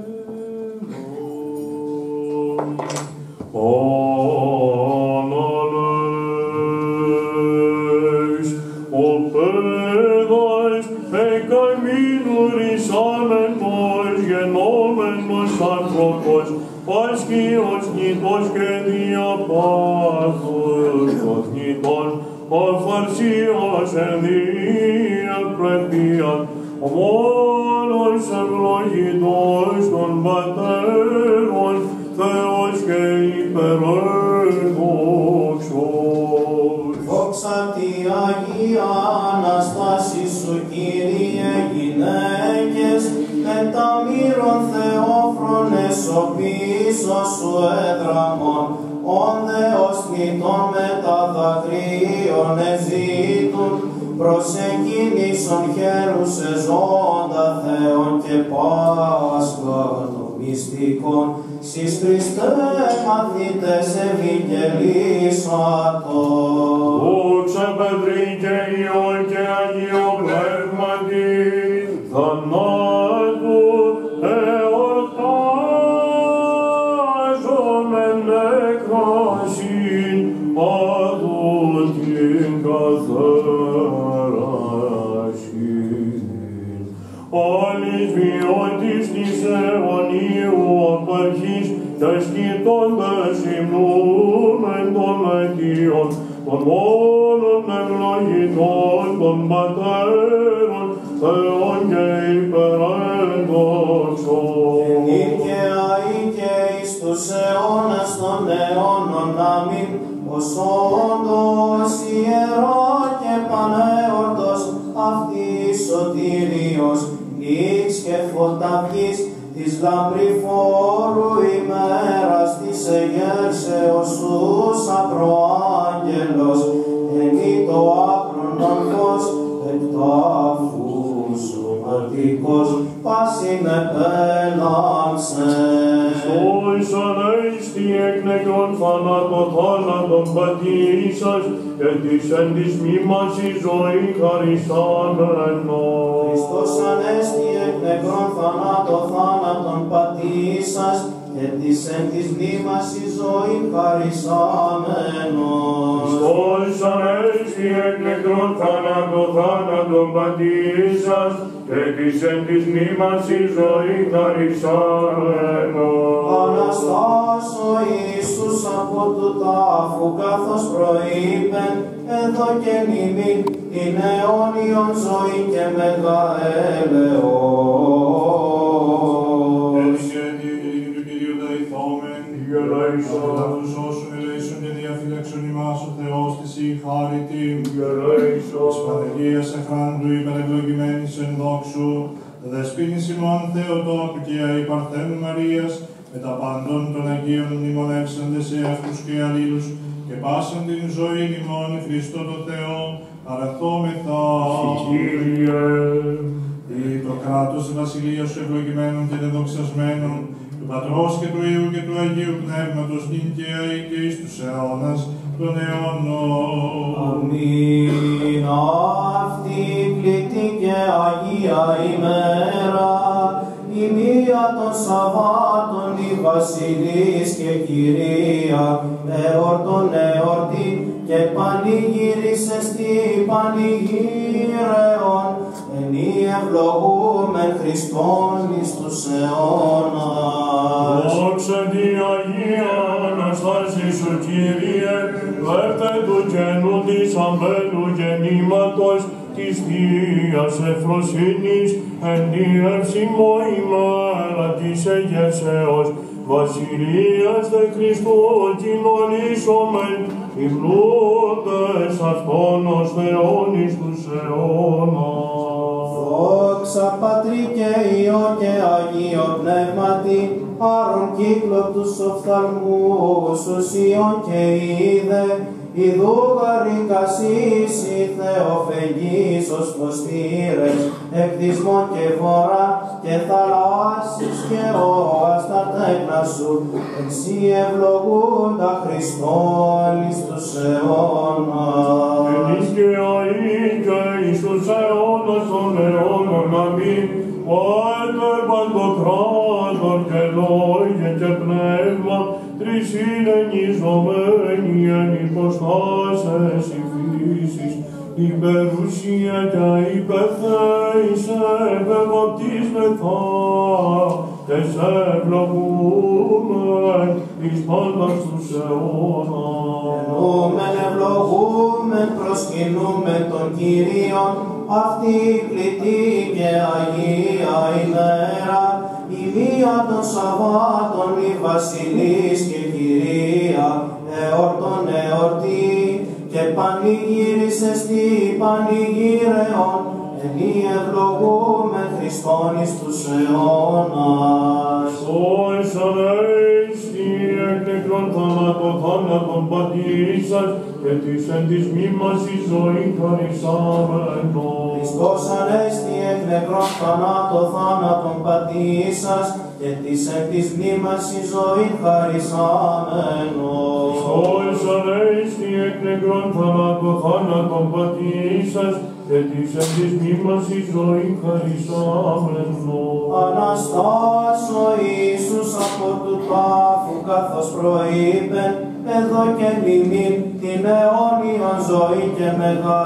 Πάσχιος νητός και διαπάθος νητός, αφαρσίας εν διαπρέπειαν, ο μόνος ευλογητός των πατέρων, Θεός και υπερέδοξος. Δόξα τη Αγία Αναστάση σου, Κύριε, γυναίκες, με τα μύρων θεόφρονες ο πίσω σου έδραμον, ον Θεός νητών με τα δακρύων εζήτουν, προσεκίνησον χαίρουσε ζώντα Θεόν και Πάσχα των μυστικών, σεις Χριστέ μαθήτες ευαγγελίσατο. Δόξα Πατρί και Υιό και Αγίο Πνεύματι, θανάτου εορτάζομεν νεκρόσιν, παδού την καθαράσιν. Όλης βιώτης της αιωνίου απαρχής, τα σκητώντας υμνούμεν των αιτίων, των μόνων ευλογητών των πατέρων, Θεόν και υπερέντοξον. Ενίκαια ή και εις τους αιώνας των αιώνων αμήν, ως όντως ιερό και πανέορτος αυτής σωτήριος, ix και φωταυγής της λαμπριφόρου ημέρας της εγέρσεως σούσα προάγγελος, ενή το άκρονον φως εκ τάφου σωματικός πάσιν επέλαμψε. Σοίς ανέστη εκ νεκρών θάνατο θάνατον πατήσας και της εν της μήμας η ζωή χαρισάμενος. Χριστός ανέστη εκ νεκρών θανάτο θάνατον πατήσας και της εν της μνήμας η ζωή χαρισάμενος. Χριστός ανέστη εκ νεκρών θάνατο θάνατον πατήσας και της εν της μνήμας η ζωή χαρισάμενος. Αναστάς ο Ιησούς από του τάφου καθώς προείπεν εδώ και νημήν την αιώνιον ζωή και μεγα έλεος. Έτυχε διηγητή του Κυρίου Δεϊθόμεν, για τους όσους ελέησον και διαφύλαξον ημάς ο Θεός της η χάρητη, της Παναγίας εχράντου υπερευλογημένης εν δόξου, δεσποίνης ημών Θεοτόκου και αη Παρθένου Μαρίας, με τα πάντων των Αγίων μνημονεύσαντες εαυτούς και αλλήλους, και πάσαν την ζωή ημών Χριστό το Θεό, παραθόμεθα. Κύριε, Η προκράτος βασιλείας σου ευλογημένων και δεδοξασμένων, του Πατρός και του Υιού και του Αγίου Πνεύματος, νικαία ή και εις τους αιώνας των αιώνων. Αμήν. Αυτή κλητή και Αγία ημέρα, η μία των Σαββάτων η Βασιλής και Κυρία, εορτών εορτή και πανηγύρισε στη πανηγύρεων, ενή ευλογούμεν Χριστόν εις τους αιώνας. δόξα τη Αγία Αναστάση σου Κύριε, βέρτε του καινού της αμπέλου γεννήματος της Θείας Ευφροσύνης, εν τη εύσημο ημέρα της εγερσέως, Βασιλείας δε Χριστού κοινωνήσομεν, υμνούντες αυτόν ως Θεόν εις τους αιώνας. Δόξα Πατρί και Υιό και Αγίο Πνεύματι, άρων κύκλο τους οφθαλμούς ουσιών και είδε, ιδού γαρικασίς η Θεοφεγγής ως ποστήρες, εκδισμών και βορρά και θαλάσσης και όας τα τέκνα σου, εξή ευλογούντα Χριστόν εις τους αιώνας. Εμείς και αεί και εις τους αιώνας των αιώνων αμήν, Πάτερ παντοκράτορ και λόγια και πνεύμα, τρεις συνενιζομένοι εν υποστάσες η φύσης, η περουσία και η πεθέησε ευεβαπτίσμεθα και σε ευλογούμεν εις πάντας τους αιώνας. Ενούμεν ευλογούμεν προσκυνούμεν τον Κύριον, αυτή κλητή και Αγία ημέρα, η μία των Σαββάτων η Βασιλής και Κυρία, εορτών εορτή, και πανηγύρισε στη πανηγύρεων, ενή ευλογούμεν Χριστόν εις τους αιώνας. Σώες ανέστη εκ νεκρών νεκρών θάνατο θάνατον πατήσας, και της εν της μνήμας η ζωή χαρισάμενος. Χριστός ανέστη εκ νεκρών θανάτω θάνατον πατήσας, και της εν της μνήμας η ζωή χαρισάμενος. Χριστός ανέστη εκ νεκρών θανάτω θάνατον πατήσας, και της εν της μνήμας η ζωή χαρισάμενος. Αναστάς ο Ιησούς από του τάφου, καθώς προείπεν, εδώ και νημήν την αιώνιον ζωή και μεγά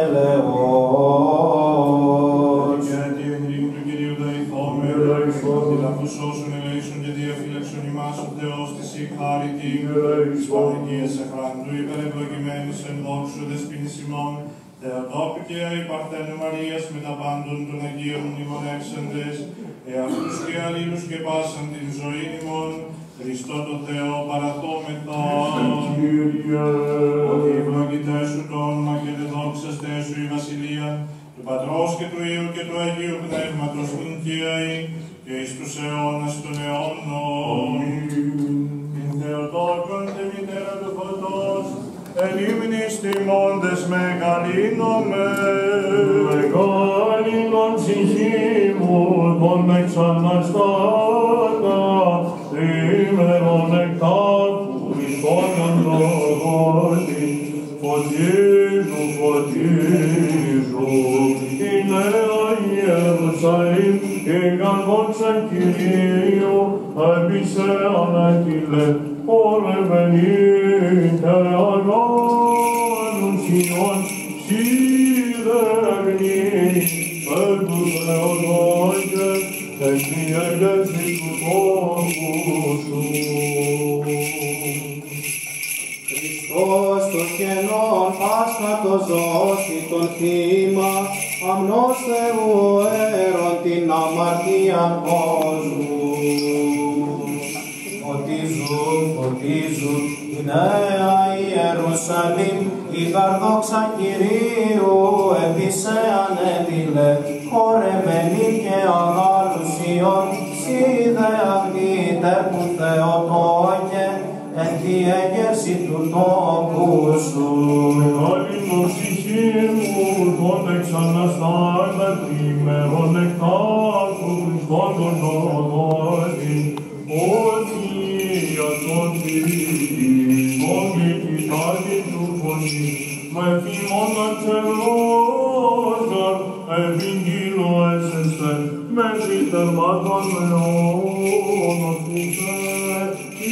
έλεος. Και τη εγγρήμη του Κυρίου δεηθώμε, την αυτούς όσων ελέησον και διαφύλαξον ημάς ο Θεός της η χάρητη, της Παναγίας εχράντου υπερευλογημένης εν δόξου δεσποινής ημών, Θεοτόπου και η Παρθένου Μαρίας με τα πάντων των Αγίων μνημονεύσαντες, εαυτούς και αλλήλους και πάσαν την ζωή ημών, Χριστό το Θεό παραθόμεθα. Ότι ευλογητέ σου το όνομα και δε δόξαστε σου η βασιλεία, του Πατρός και του Υιού και του Αγίου Πνεύματος νυν και εις τους αιώνας των αιώνων. Την Θεοτόκον τη μητέρα του φωτός, εν ύμνης τιμώντες μεγαλύνομαι. Μεγαλύνον ψυχή μου, τον εξαναστάτα, τρίμερον εκτάκου, Χριστόν λόγωτη, φωτίζου, φωτίζου, η νέα Ιερουσαλήμ, και γαλγόξαν Κυρίου, έπεισε ανέτειλε, ορευενείτε αγώνους Ιων, σιδερνή, εν τους Θεοδόκες, εκδιέγες εις του τόπου σου. Χριστός το κενόν Πάσχα το ζώσει τον θύμα, αμνός Θεού έρον την αμαρτίαν κόσμου. Φωτίζουν, φωτίζουν η νέα Ιερουσαλήμ, η γαρδόξα Κυρίου έπεισε ανέτειλε, χορευενή και αγάλους Ιων, σίδε αυτή τέρπουν Θεοτόκε, εν τη έγκερση του τόπου σου. Μεγαλύνω ψυχή μου, τον εξαναστάτα, τρίμερον εκτάκου, Χριστόν τον λόγωτη, ότι τον Χριστόν και τη χάρη του φωνή, με θυμόν αξελόγαν, επιγγείλω έσεστε, μέχρι τερμάτων αιώνων του Θεέ, η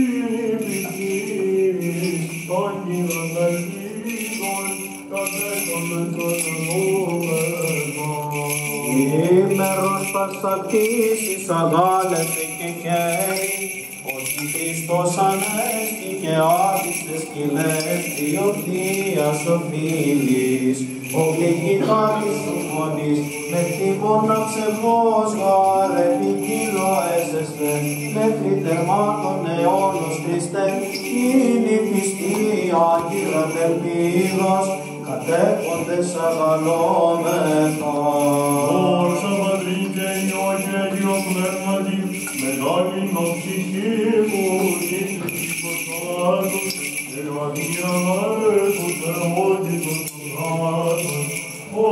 επιτυχής, των κοινωνικών, κατέχον με το εννοούμενο. Ημέρος παστακτής εις αγάλευε και χέρι, ότι Χριστός ανέστη και άδιστες σκυλές διορθίας οφείλεις. Ο γλυκητάτης του φωνής, με τιμώνα ψευδός γάρ επικύλω έσεστε, μέχρι τερμάτων αιώνος Χριστέ, είναι πιστή Άγγελα τελπίδος, κατέχοντες αγαλόμεθα. Δόξα Πατρί και Υιό και Αγίο Πνεύματι, μεγαλύνω ψυχή μου, ύψης κοσμάτων, και βαθιανάρε του θεότητος του κράτος, ο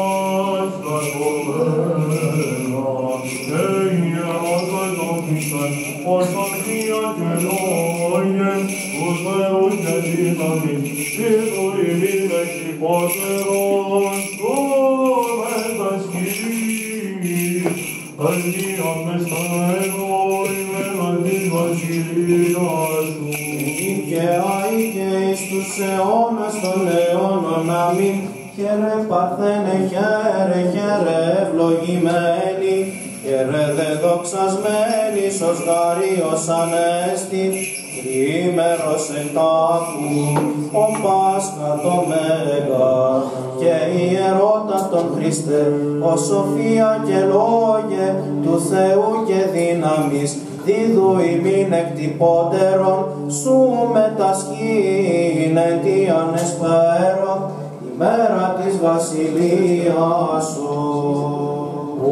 Πάσχατομένα, και ιερότος των Χριστών, ως Αγία και λόγε, του Θεού και δύναμη, Κύριου ημίν εξυπότερος, τον μετασκείς, αγίαν μες τα εγώη, μένα της βασιλείας σου. Και άη και εις τους αιώνας των αιώνων αμήν, χαίρε Παρθένε, χαίρε, χαίρε ευλογημένη, χαίρε δε δοξασμένη, ως γαρίος ανέστη, τρίμερος εκτάφου, ο Πάσχα το Μέγα, και ιερώτα τον Χριστέ, ο σοφία και λόγε του Θεού και δύναμης, δίδου ημίν εκτυπώτερον, σου μετασχήν εν τι ανεσπέρω, ημέρα της βασιλείας σου. Ο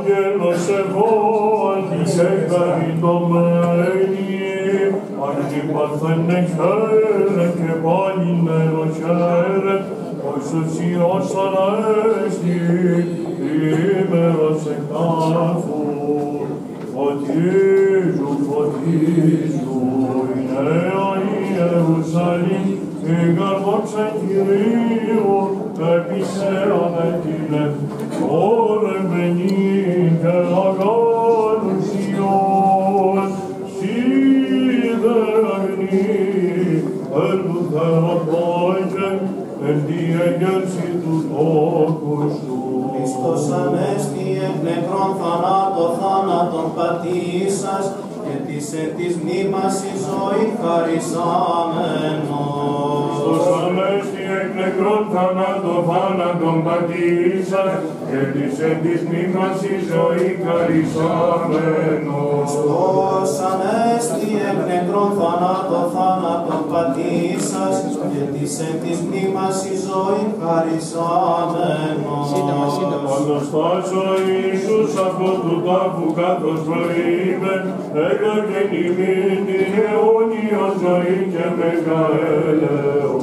άγγελος εγώ, αντισέχαριτωμένη, αντιπα παρθένε χαίρε και πάλι νερό χαίρε, ως ουσιός ανέστη, ημέρος εκτάφου. Φωτίζου, φωτίζου, η νέα Ιερουσαλήμ, η καρδόξα Κυρίου, επισέραβετινε, ορεμένη και αγάλουσιον, σιδεραγνή, έργου θεραπόικε, εν τη εγέρση του τόκου σου. Χριστός Ανέστη εκ νεκρών θανάτω θάνατον πατήσας και της εν της μνήμας η ζωή χαρισάμενος. Χριστός Ανέστη εκ νεκρών θανάτω θάνατον πατήσας και της εν της μνήμας η ζωή χαρισάμενος. Χριστός Ανέστη εκ νεκρών θανάτω θάνατον πατήσας και της εν της μνήμας η ζωή χαρισάμενος. Αναστάσω Ιησούς από του τάφου καθώς προείπε, έκακεν ημίν την αιώνια ζωή και μεγαέλεο.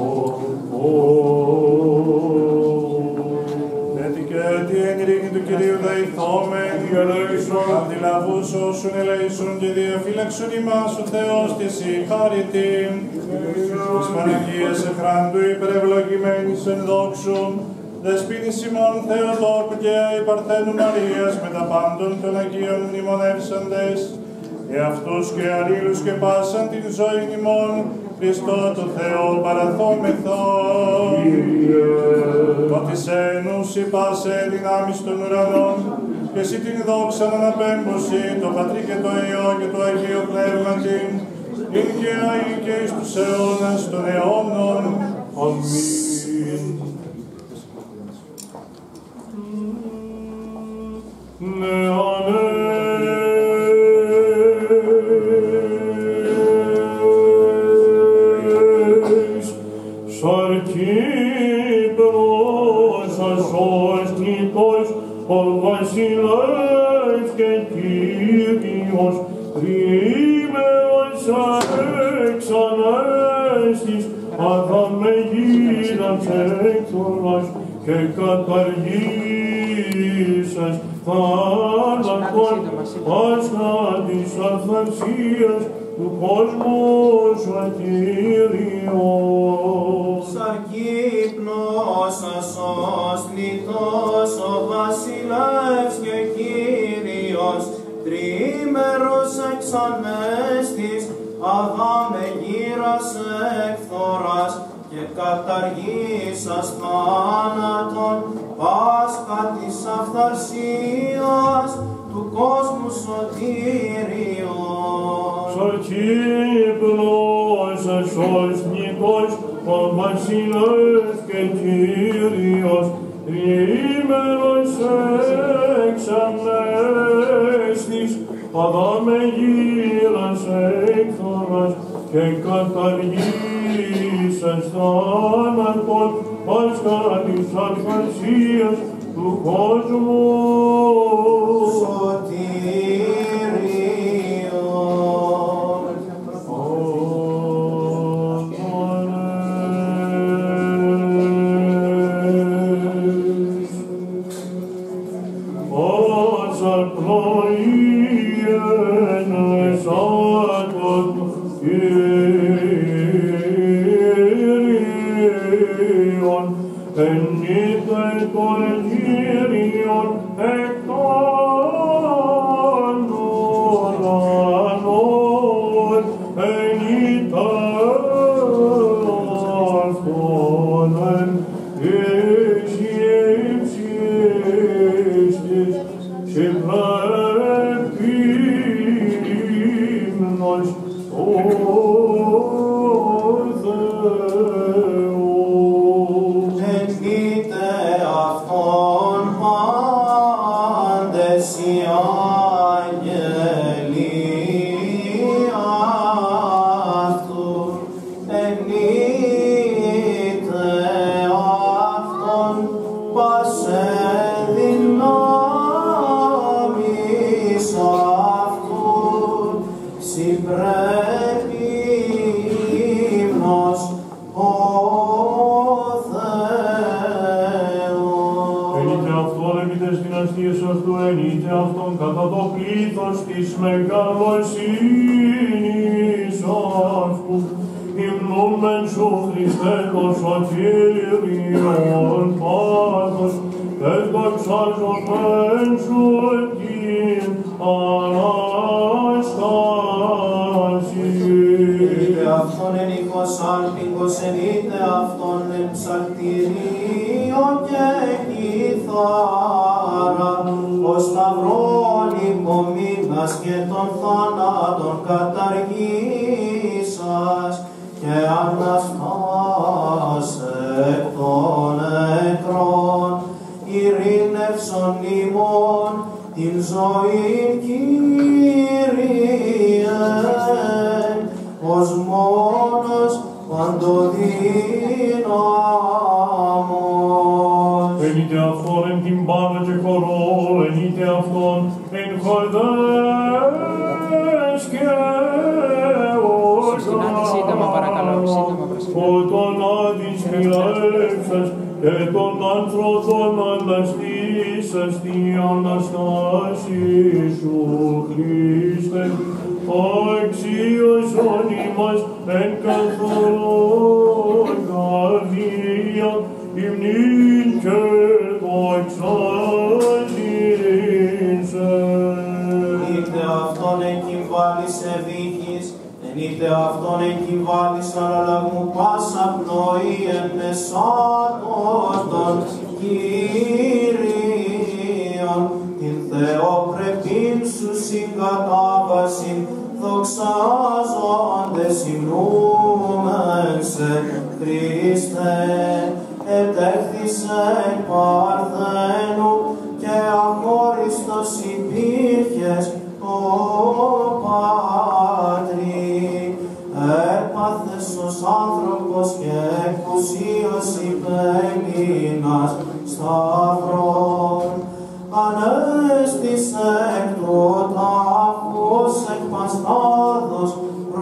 Έτσι και τι εν ειρήνη του Κυρίου δεηθόμεν, αντιλαβούς όσουν ελέησον και διαφύλαξον ημάς ο Θεός της η χάρητη, της Παναγίας εχράντου υπερευλογημένης εν δόξου, Δεσπίνης ημών Θεοτόκου και η Παρθένου Μαρίας με τα πάντων των Αγίων μνημονεύσαντες, και αυτούς και αλλήλους και πάσαν την ζωή ημών, Χριστό το Θεό παραθόμεθο. Ότι σε ενούσι πάσε δυνάμεις των ουρανών, και εσύ την δόξα να αναπέμπωση, το Πατρί και το Υιό και το Αγίο Πνεύματι, ειν και αεί και εις τους αιώνας των αιώνων. Αμήν. Νεανές, σαρκύπρος, ασώστητος, ο βασιλεύς και Κύριος, τρίμερος εξανέστης, αδαμεγίνας έκτορας και καταργήσας θάνατον, Πάσχα της αυθαρσίας του κόσμου σου Κύριος. Σαρκύπνος, ασώσλητος, ο βασιλεύς και Κύριος, τρίμερος εξανέστης, αδαμεγύρας έκθορας και καταργήσας θάνατον, Πάσχα της αυθαρσίας του κόσμου σωτήριος. Σαρκύπνος, ασώσνητος, ο βασιλεύς και Κύριος, τρίμερος εξανέστης, αδαμεγύρας έκθορας και καταργήσας θάνατον, Πάσχα της αυθαρσίας του κόσμου σωτήριον. Όσα πνοήεν εσάτων Κύριον, ενείτε τον Κύριον εκ των ουρανών, ενείτε αυτόν εν ύψιστης και πρέπιμνος ο Θεός. Ενείτε αυτόν πάντες οι άγγελοι αυτού, ενείτε αυτόν πάσε δυνάμεις αυτού, συμπρέπει ενείτε αυτόν κατά το πλήθος της μεγαλοσύνης αυτού, υμνούμεν σου Χριστέ το σωτήριον Πάθος, εκδοξάζομεν σου την Ανάσταση. Ενείτε αυτόν εν οίκος άλπικος, ενείτε αυτόν εν ψαλτηρίο και κιθάρα, ο σταυρόν υπομείνας και των θάνατων καταργήσας, και αναστάσε εκ των νεκρών, ειρήνευσον ημών την ζωή Κύριε, ως μόνος παντοδύναμος. Ενείτε αυτόν εν τυμπάνα και χορό, ενείτε αυτόν εν χορδές και Συχνάτε σύντομα, παρακαλώ, σύντομα ο τον άδεις μιλεύσας και τον άνθρωπον αναστήσας τη Αναστάση σου, Χριστέ, αξίωσον ημάς εν καθόλων καρδία, υμνήν και δοξάζειν. Είτε αυτόν εκκυμβάλεις ευήκης, εν είτε αυτόν εκκυμβάλεις αλλαγμού πάσα πνοή εν μεσάτων των Κύριων, την θεοπρεπήν σου συγκατάβασιν, δοξάζοντες υμνούμεν σε Χριστέ, ετέχθησε Παρθένου και αχώριστος υπήρχες ο Πατρί. Έπαθες ως άνθρωπος και εκουσίως υπέμεινας σταυρών. Ανέστησε εκ του τάφους εκ παστάδος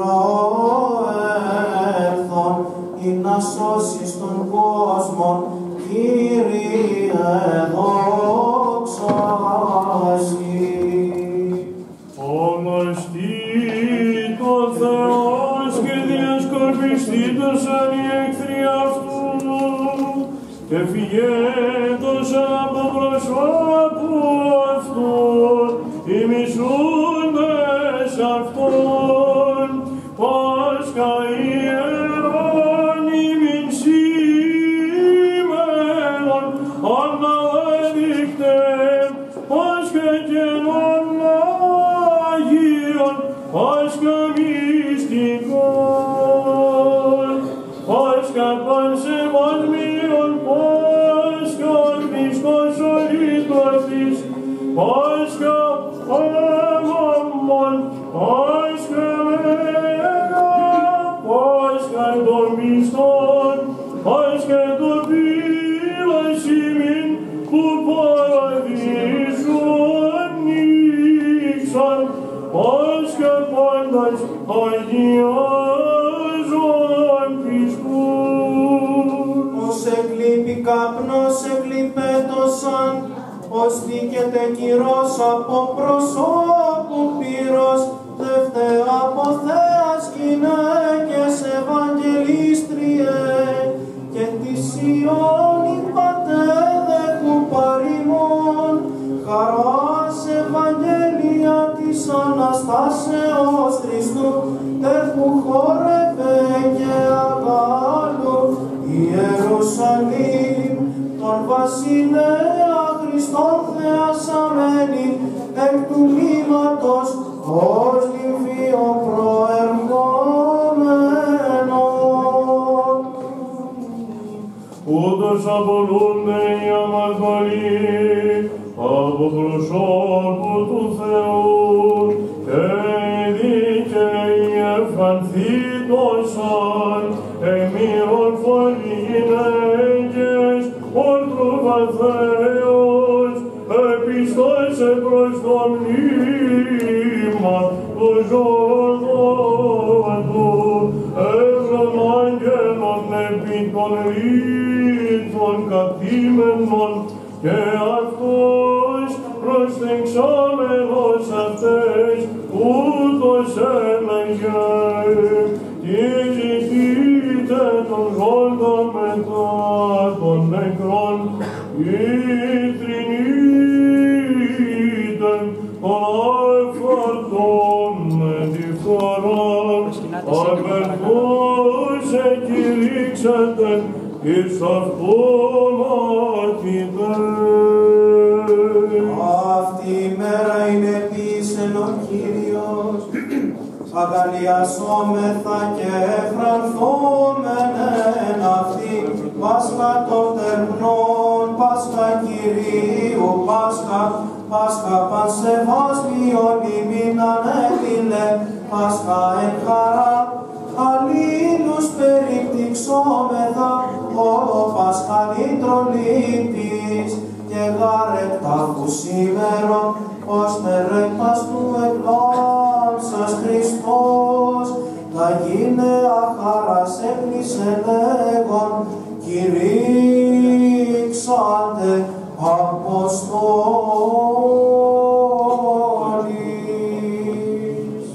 προέρθον, ή να σώσεις τον κόσμο, Κύριε δόξασι. Οναστεί το Θεός και διασκορπιστήτως αν οι εχθροί αυτού, και φυγέτως από προσώπου αυτών, οι μισούντες αυτών, Πάσχα ιερόν ημιν σήμερον, αναδείχτεν, Πάσχα καινών Αγίων, Πάσχα μυστικών, Πάσχα πανσεβασμίων, Πάσχα Χριστός ορίτωτης, Πάσχα αμαμμον, Πάσχα μέγα, Πάσχα των μισθών, Πάσχα των πύλασιμήν, που παραδείσου ανοίξαν, Πάσχα πάντας αγιάζον πιστούς. Ως εκλείπει καπνός εκλειπέτωσαν, ως δίκαιται κυρός από προσώπου πύρος, δευτέ από θέας γυναίκες ευαγγελίστριε, και τη Σιώνη πατέδεχου παρημών, χαράς Ευαγγέλια της Αναστάσεως Χριστού, τέρπου χόρευε και αγάλου Ιερουσαλήμ, τον βασιλέα Χριστόν θεασαμένη, εκ του μήματος ως νυμφίον προερχόμενον. Ούτως απολούνται οι αμαρτωλοί από προσώπου του Θεού, και οι δίκαιοι ευχανθήτωσαν εμμύρων φωνή γυναίκες όρτρου βαθέως, επιστώσε προς το μνήμα του Ζωοδότου, έβραν άγγελον επί των ρήθων κατήμενων, και αυτός προς εξάμενος αυτές, ούτως έλεγε, τι ζητείτε των ζώντων μετά των νεκρών, ήτρινείτε των αεφαρτών με τη φορά, απερχώς εκηρύξατε εις αυτόν μαθητές. Αυτή η μέρα είναι επίσεν ο Κύριος, αγαλιασόμεθα και εφρανθόμεν εν αυτή, Πάσχα των τερνών, Πάσχα Κυρίου, Πάσχα, Πάσχα πανσεβάσμιον ημίν ανέτειλε, Πάσχα εν χαρά, αλλήλους περιπτυξόμεθα, ο Πασχαλήτρον λύπης, και γάρεκτα που σήμερον, ως μερέκτας του εκλάμψας Χριστός, τα γίνε αχάρας έκλεισε λέγον, κηρύξαντε Αποστόλης.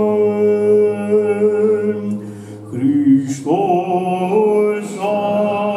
Χριστός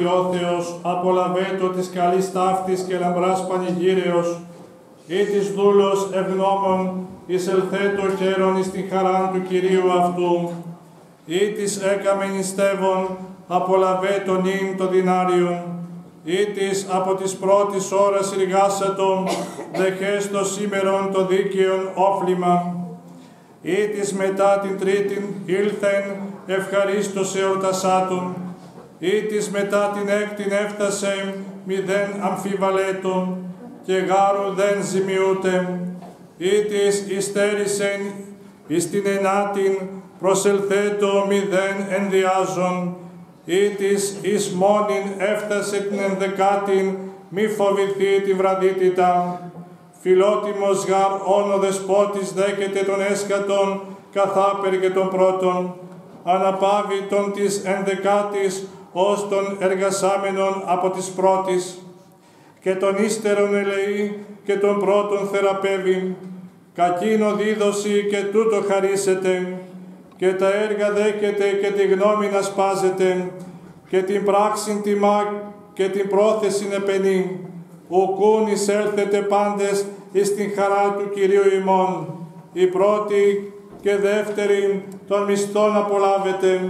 ο Θεός απολαβέτω της καλής ταύτης και λαμπράς πανηγύρεως, ή της δούλος ευγνώμων εισελθέτω χαίρον εις την χαράν του Κυρίου αυτού, ή της έκαμεν νηστεύων απολαβέτω νυν το δυνάριον, ή της από της πρώτης ώρας εργάσατο δεχέστο σήμερον το δίκαιον όφλημα, ή της μετά την τρίτην ήλθεν ευχαρίστως εορτασάτων, ή της μετά την έκτην έφτασε μηδέν αμφιβαλέτων και γάρου δεν ζημιούται, ή της υστέρησεν εις την ενάτην προσελθέτω μηδέν ενδιάζων, ή της εις μόνην έφτασε την ενδεκάτην μη φοβηθεί τη βραδύτητα. Φιλότιμος γαρ όν ο δεσπότης δέχεται τον έσκατον καθάπερ και τον πρώτον, αναπάβητον της ενδεκάτης ως των εργασάμενων από της πρώτης, και τον ύστερον ελεεί και τον πρώτον θεραπεύει, κακίνο δίδωση και τούτο χαρίσεται, και τα έργα δέχεται και τη γνώμη να σπάζεται, και την πράξην τιμά και την πρόθεσιν επενεί, ουκούν εισέλθετε πάντες εις την χαρά του Κυρίου ημών, η πρώτη και δεύτερη των μισθών απολάβετε.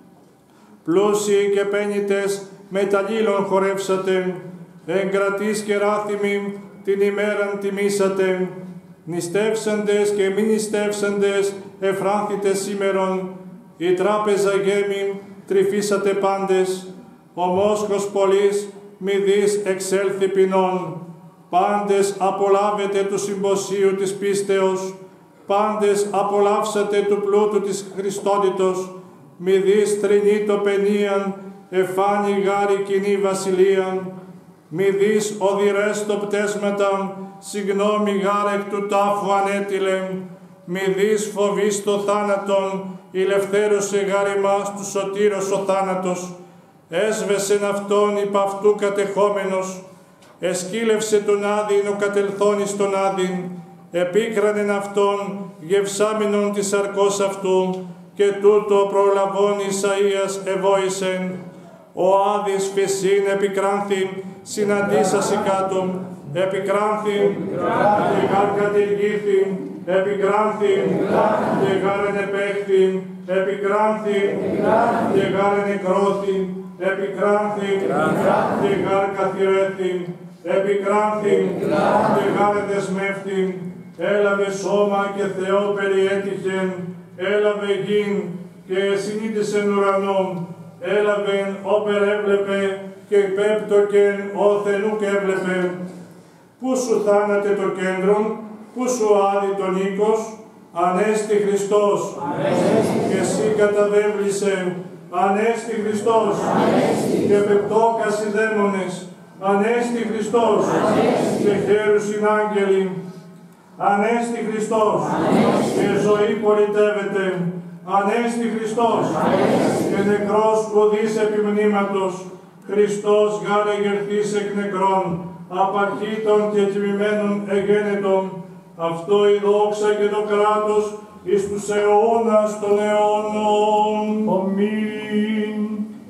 Πλούσιοι και πένιτες μεταλλήλων χορεύσατε, εγκρατείς και ράθιμοι την ημέραν τιμήσατε, νηστεύσαντες και μη νηστεύσαντες εφράνθητες σήμερον, η τράπεζα γέμη τρυφήσατε πάντες, ο μόσχος πολλής μη δεις εξέλθει ποινών, πάντες απολάβετε του συμποσίου της πίστεως, πάντες απολαύσατε του πλούτου της Χριστότητος, μη δεις θρηνήτω παινίαν, εφάνει γάρη κοινή βασιλείαν, μη δεις οδηρέστο πτέσματα, συγγνώμη γάρ εκ του τάφου ανέτειλε, μη δεις φοβείς το θάνατον, ηλευθέρωσε γάρ εμάς του σωτήρος ο θάνατος, έσβεσεν αυτόν υπ' αυτού κατεχόμενος, εσκύλευσε τον άδειν ο κατελθόν εις τον άδειν, επίκρανεν αυτόν γευσάμενον της σαρκός αυτού, και τούτο προλαβών Ισαΐας εβόησεν, ο άδης φυσίν επικράνθη συναντήσασι κάτω, επικράνθη και γάρ κατηργήθη, επικράνθη και γάρ ενεπέχθη, επικράνθη και γάρ ενεκρώθη, επικράνθη και γάρ καθιερέθη, επικράνθη και γάρ δεσμεύθη, έλαβε σώμα και Θεό περιέτυχεν, έλαβε γην και συνείδησεν ουρανόν, έλαβεν όπερ έβλεπε και υπέπτωκεν όθεν ουκ έβλεπε. Πού σου θάνατε το κέντρον, πού σου άδει τον οίκος, ανέστη Χριστός, και εσύ καταβέβλησε, ανέστη Χριστός, και πεπτώκας οι δαίμονες, ανέστη Χριστός, και χαίρουσιν άγγελοι, ανέστη Χριστός, και ζωή πολιτεύεται, ανέστη Χριστός, και νεκρός ουδής επιμνήματος, Χριστός γάρ εγερθής εκ νεκρών, απαρχήτων και τιμημένων εγένετων, αυτό η δόξα και το κράτος εις τους αιώνας των αιώνων. Αμήν.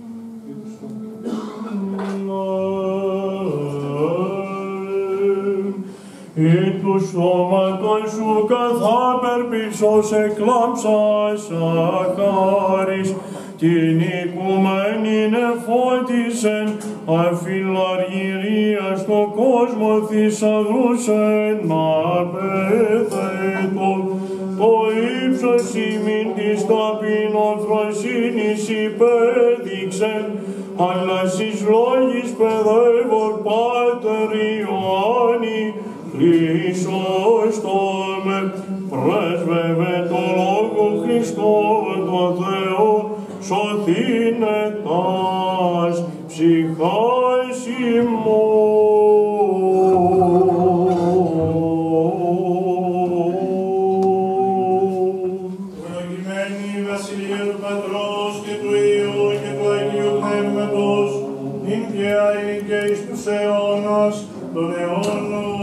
Ή του σώματος σου καθάπερ πισώς εκλάμψας αχάρις, την οικουμένην εφώτισεν, αφιλαργυρία στο κόσμο θησαυρούσεν απέθετον. Το ύψος ημίν της ταπεινοφροσύνης υπέδειξεν, αλλά στις λόγης παιδεύων Πάτερ Ιωάννη, Χρυσόστομε, πρέσβευε το Λόγο Χριστό το Θεό, σωθήνε τας ψυχάς ημών. Ευλογημένη η Βασιλεία του Πατρός και του Υιού και του Αγίου Πνεύματος, νυν και αεί και εις τους αιώνας των αιώνων.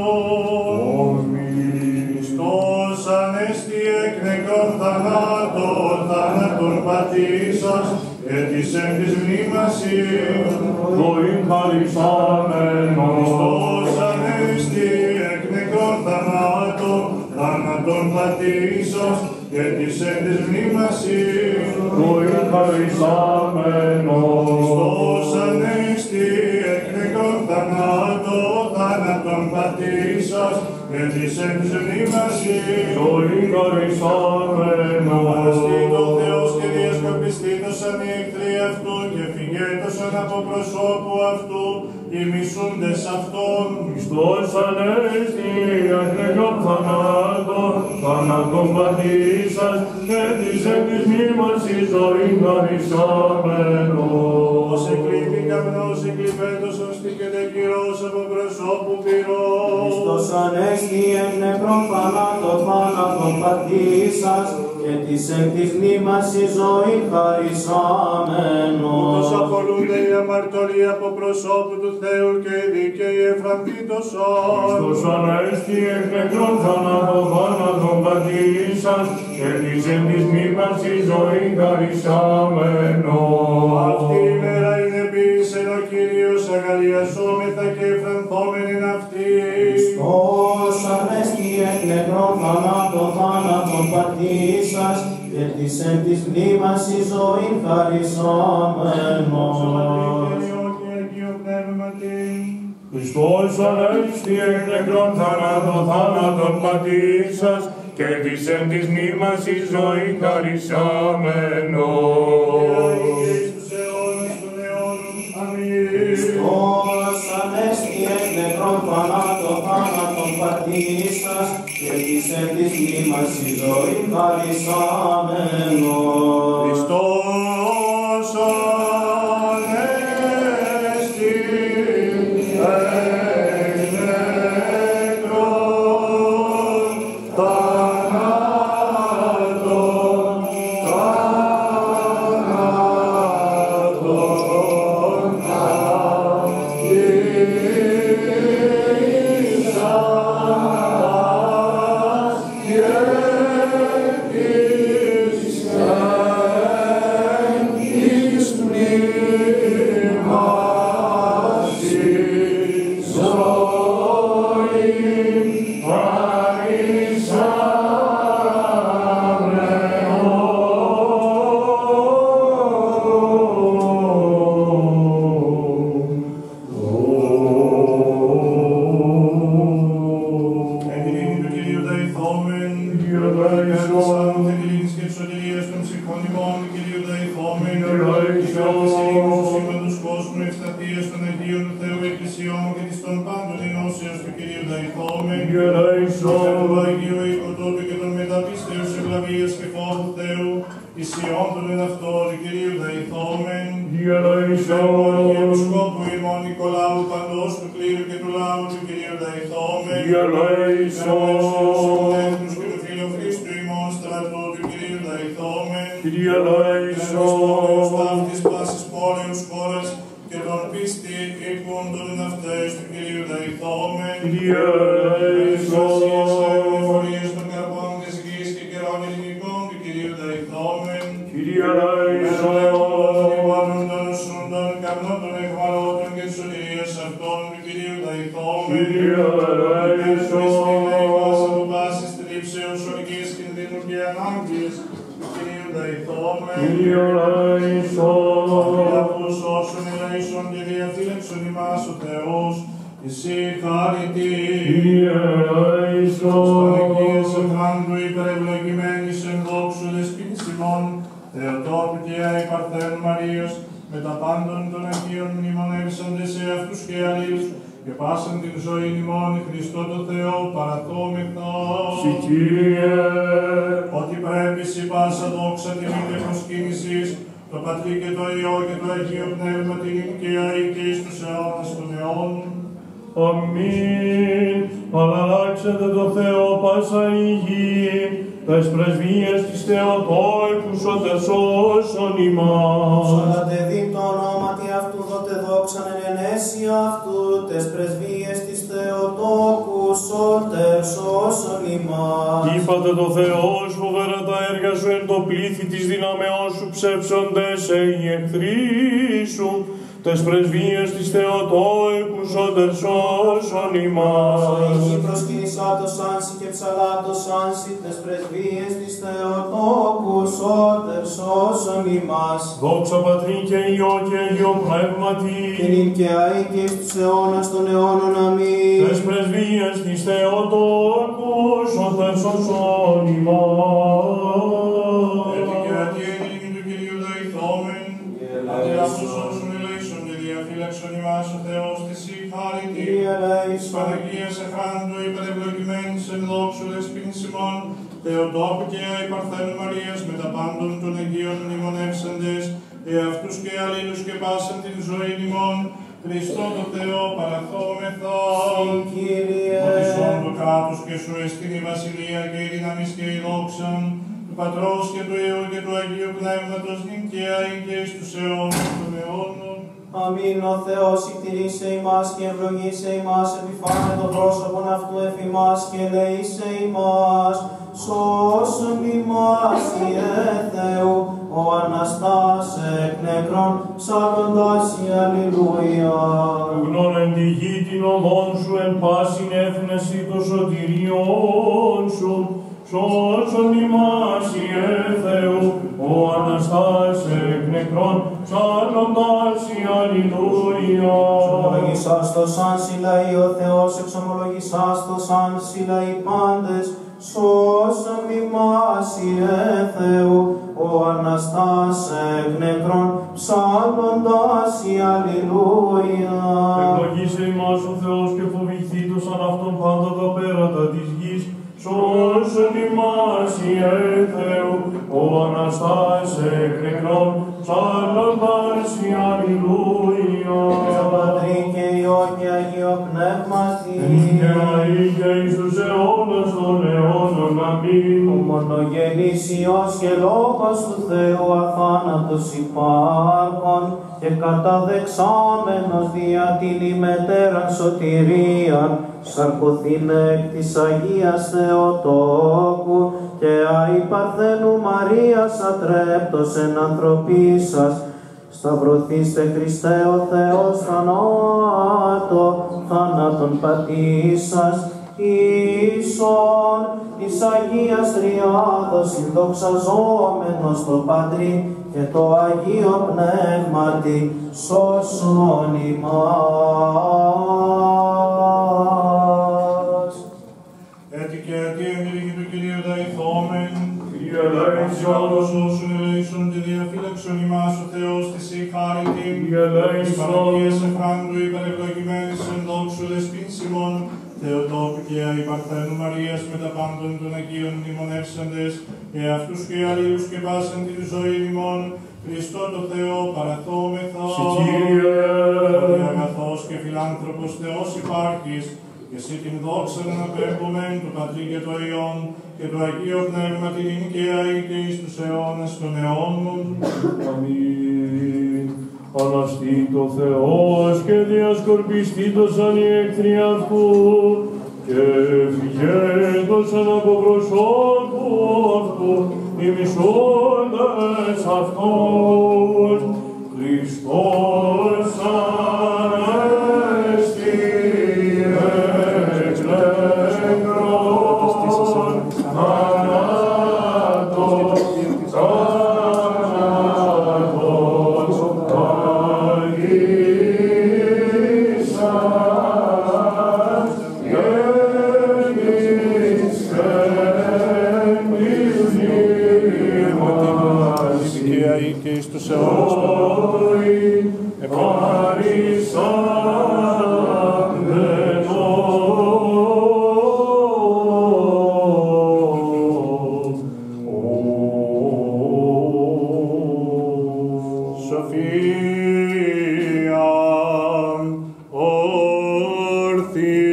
Χριστός ανέστη εκ νεκρών θανάτων, θάνατον πατήσας, και της εν της μνήμασιν, το υγχαρισάμενος. Χριστός ανέστη εκ νεκρών θανάτων, θάνατον πατήσας, και της εν της μνήμασιν, το υγχαρισάμενος. Χριστός ανέστη εκ νεκρών θανάτων, θάνατον πατήσας, και της εν της μνήμασιν, το υγχαρισάμενος. Παραστήτω Θεός και διασκαπιστήτωσαν οι εχθροί αυτού και φυγέτωσαν από προσώπου αυτού οι μισούντες αυτόν. Χριστός ανέστη εκ νεκρών θανάτων, θάνατον πατήσας, και της εν της μνήμασιν ζωήν χαρισάμενος. Ως εκλείπει καπνός εκλειπέτος ωστήκεται κυρός από προσώπου πυρός. Χριστός ανέστη εκ νεκρών θανάτων, θάνατον πατήσας, και της εν της μνήμασιν ζωήν χαρισάμενος. Ούτως απολούνται οι αμαρτωλοί από προσώπου του Θεού και οι δίκαιοι εφραντήτωσαν. Χριστός ανέστη εκ νεκρών θανάτων, θάνατον πατήσας, και της εν της μνήμασιν ζωήν χαρισάμενος. Αυτή η μέρα είναι ποιήσεν ο Κύριος, αγαλιασόμεθα και εφρανθόμεν εν αυτή. Χριστός ανέστη εκ νεκρών θανάτων, θάνατον πατήσας, και της εν της μνήμασιν ζωήν χαρισάμενος. Χριστός ανέστη εκ νεκρών θανάτων, θάνατον πατήσας, και της εν της μνήμασιν ζωήν χαρισάμενος. Χριστός ανέστη εκ νεκρών θανάτων, θάνατον πατήσας, και της εν της μνήμασιν ζωήν χαρισάμενος. Χριστός ανέστη εκ νεκρών θανάτων, θανάτων πατήσας, και της εν της μνήμασιν ζωήν Είπατε το Θεός φοβερά τα έργα σου εν το πλήθη της δυναμεώς σου ψεύσοντες σε οι εχθροί σου, τες πρεσβείες της Θεοτόικου σώτερ σώσον ημάς. Εκεί προσκύνησα το σάνσι και ψαλά το σάνσι, τες πρεσβείες της Θεοτόκου σώτερ σώσον ημάς. Δόξα Πατρί και Υιό και Αγίο Πνεύματι, Και νυν και αεί και εις τους αιώνας των αιώνων αμήν. τες πρεσβείες της Θεοτόκου σώτερ σώσον ημάς. Έτσι και ατιένει του Κυρίου δεηθόμεν, αντί αυτούς όσους ελέησον και διαφύλαξον ημάς ο Θεός της η χάρητη, της Παναγίας εχράντου υπερευλογημένης εν δόξου δεσποίνης ημών, Θεοτόκου και αη Παρθένου Μαρίας με τα πάντων των Αγίων μνημονεύσαντες, εαυτούς και αλλήλους και πάσαν την ζωή ημών, Χριστό το Θεό παραθόμεθα. Κύριε. Ότι σών το κράτος και σου εστίν η βασιλεία και η δύναμις και η δόξα του Πατρός και του Υιού και του Αγίου Πνεύματος νυν και αεί και εις τους αιώνας των αιώνων. Αμήν. Ο Θεός εκτηρήσε ημάς και ευλογήσε ημάς, επιφάνε το πρόσωπον αυτού εφ' ημάς και ελεήσε ημάς. Σώσον ημάς, Ιε Θεού, ο Αναστάς εκ νεκρών, ψάλλοντας η Αλληλούια. Γνών εν τη γη την οδόν σου, εν πάσιν έθνεση το σωτηριόν σου, σώσον ημάς, Ιε Θεού, ο Αναστάς εκ νεκρών, ψάλλοντας η Αλληλούια. Εξομολογήσας το σαν συλλαεί ο Θεός, εξομολογήσας το σαν συλλαεί πάντες, σώσον ημάς, Ιε Θεού, ο Αναστάς εκ νεκρών, ψάλλοντας η Αλληλούια. Ευλογήσε ημάς ο Θεός και φοβηθήτως αν αυτόν πάντα τα πέρατα της γης, σώσον ημάς, Ιε Θεού, ο Αναστάς εκ νεκρών, ψάλλοντας η Αλληλούια. Πατρί και Υιό και Αγίο Πνεύματι, Και αεί και εις τους αιώνας των αιώνων. Αμήν. ο μονογενής Υιός και Λόγος του Θεού αθάνατος υπάρχων και καταδεξάμενος δια την ημετέραν σωτηρίαν, σαρκωθήν εκ της Αγίας Θεοτόκου και αη Παρθένου Μαρίας ατρέπτος εν ανθρωπίσας, σταυρωθήστε Χριστέ ο Θεός θανάτω, θάνατον πατήσας, ίσον της Αγίας Τριάδος συνδοξαζόμενος το Πατρί και το Αγίο Πνεύματι σώσον ημάς. Έτσι και αιτία εν τη ρηγή του Κυρίου δεηθόμεν, Κύριε ελέησον. όλους όσους ελέησον και διαφύλαξον ημάς ο Θεός της η χάρητη, Κύριε ελέησον. της Παναγίας εχράντου υπερευλογημένης εν δόξου δεσποίνης ημών, Θεοτόκου και αη Παρθένου Μαρίας με τα πάντων των Αγίων μνημονεύσαντες, εαυτούς και αλλήλους και πάσαν την ζωή ημών, Χριστό το Θεό παραθόμεθα. Συ Κύριε. Ότι αγαθός και φιλάνθρωπος Θεός υπάρχεις, και εσύ την δόξα να απέμπομεν του Πατρί και του Υιόν και του Αγίου Πνεύματι νυν και αεί και εις τους αιώνας των αιώνων. Αμήν. Αναστεί το Θεός και διασκορπιστήτως αν οι εχθροί αυτού και φυγέντωσαν από προσώπου αυτού ημισώντας αυτόν. Χριστός ανέστη εκ νεκρών, θανάτων, και εις τους αιώνας των αιώνων. Σοφία όρθη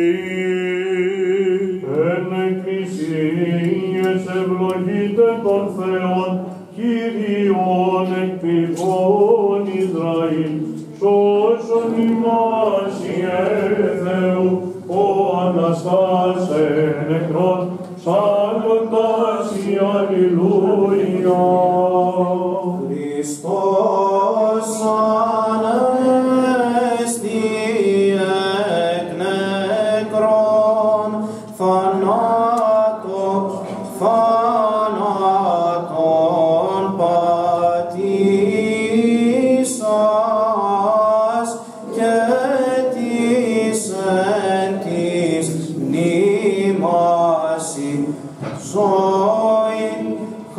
εν εκκλησίες ευλογείτε τον Θεόν, Κύριον εκπληγών Ισραήλ, σώσον ημάς Ιε Θεού, ο Αναστάς εκ νεκρών, ψάλλοντας η Αλληλούια. Χριστός ανέστη εκ νεκρών, θανάτω, θάνατον πατήσας και της εν της μνήμασι ζωήν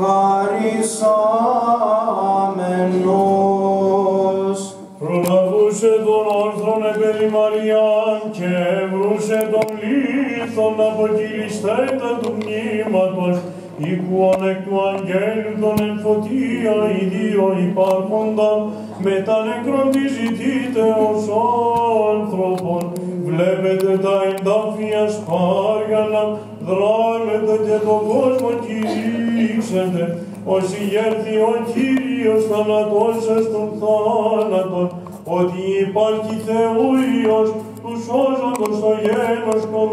χαρισάμενος. Προλαβούσε τον όρθρον επέρι Μαριάν και ευρούσε τον λίθον αποκυλιστέτα του μνήματος, οικουον εκ του αγγέλου τον εν φωτία οι δύο υπάρχοντα, μετά νεκρόν τη ζητείτε ως άνθρωπον. Βλέπετε τα εντάφια σπάργανα, δράμετε και τον κόσμο κηρύξετε, ως ηγέρθη ο Κύριος θανατώσας των θάνατων, ότι υπάρχει Θεού Υιός του σώζοντος το γένος των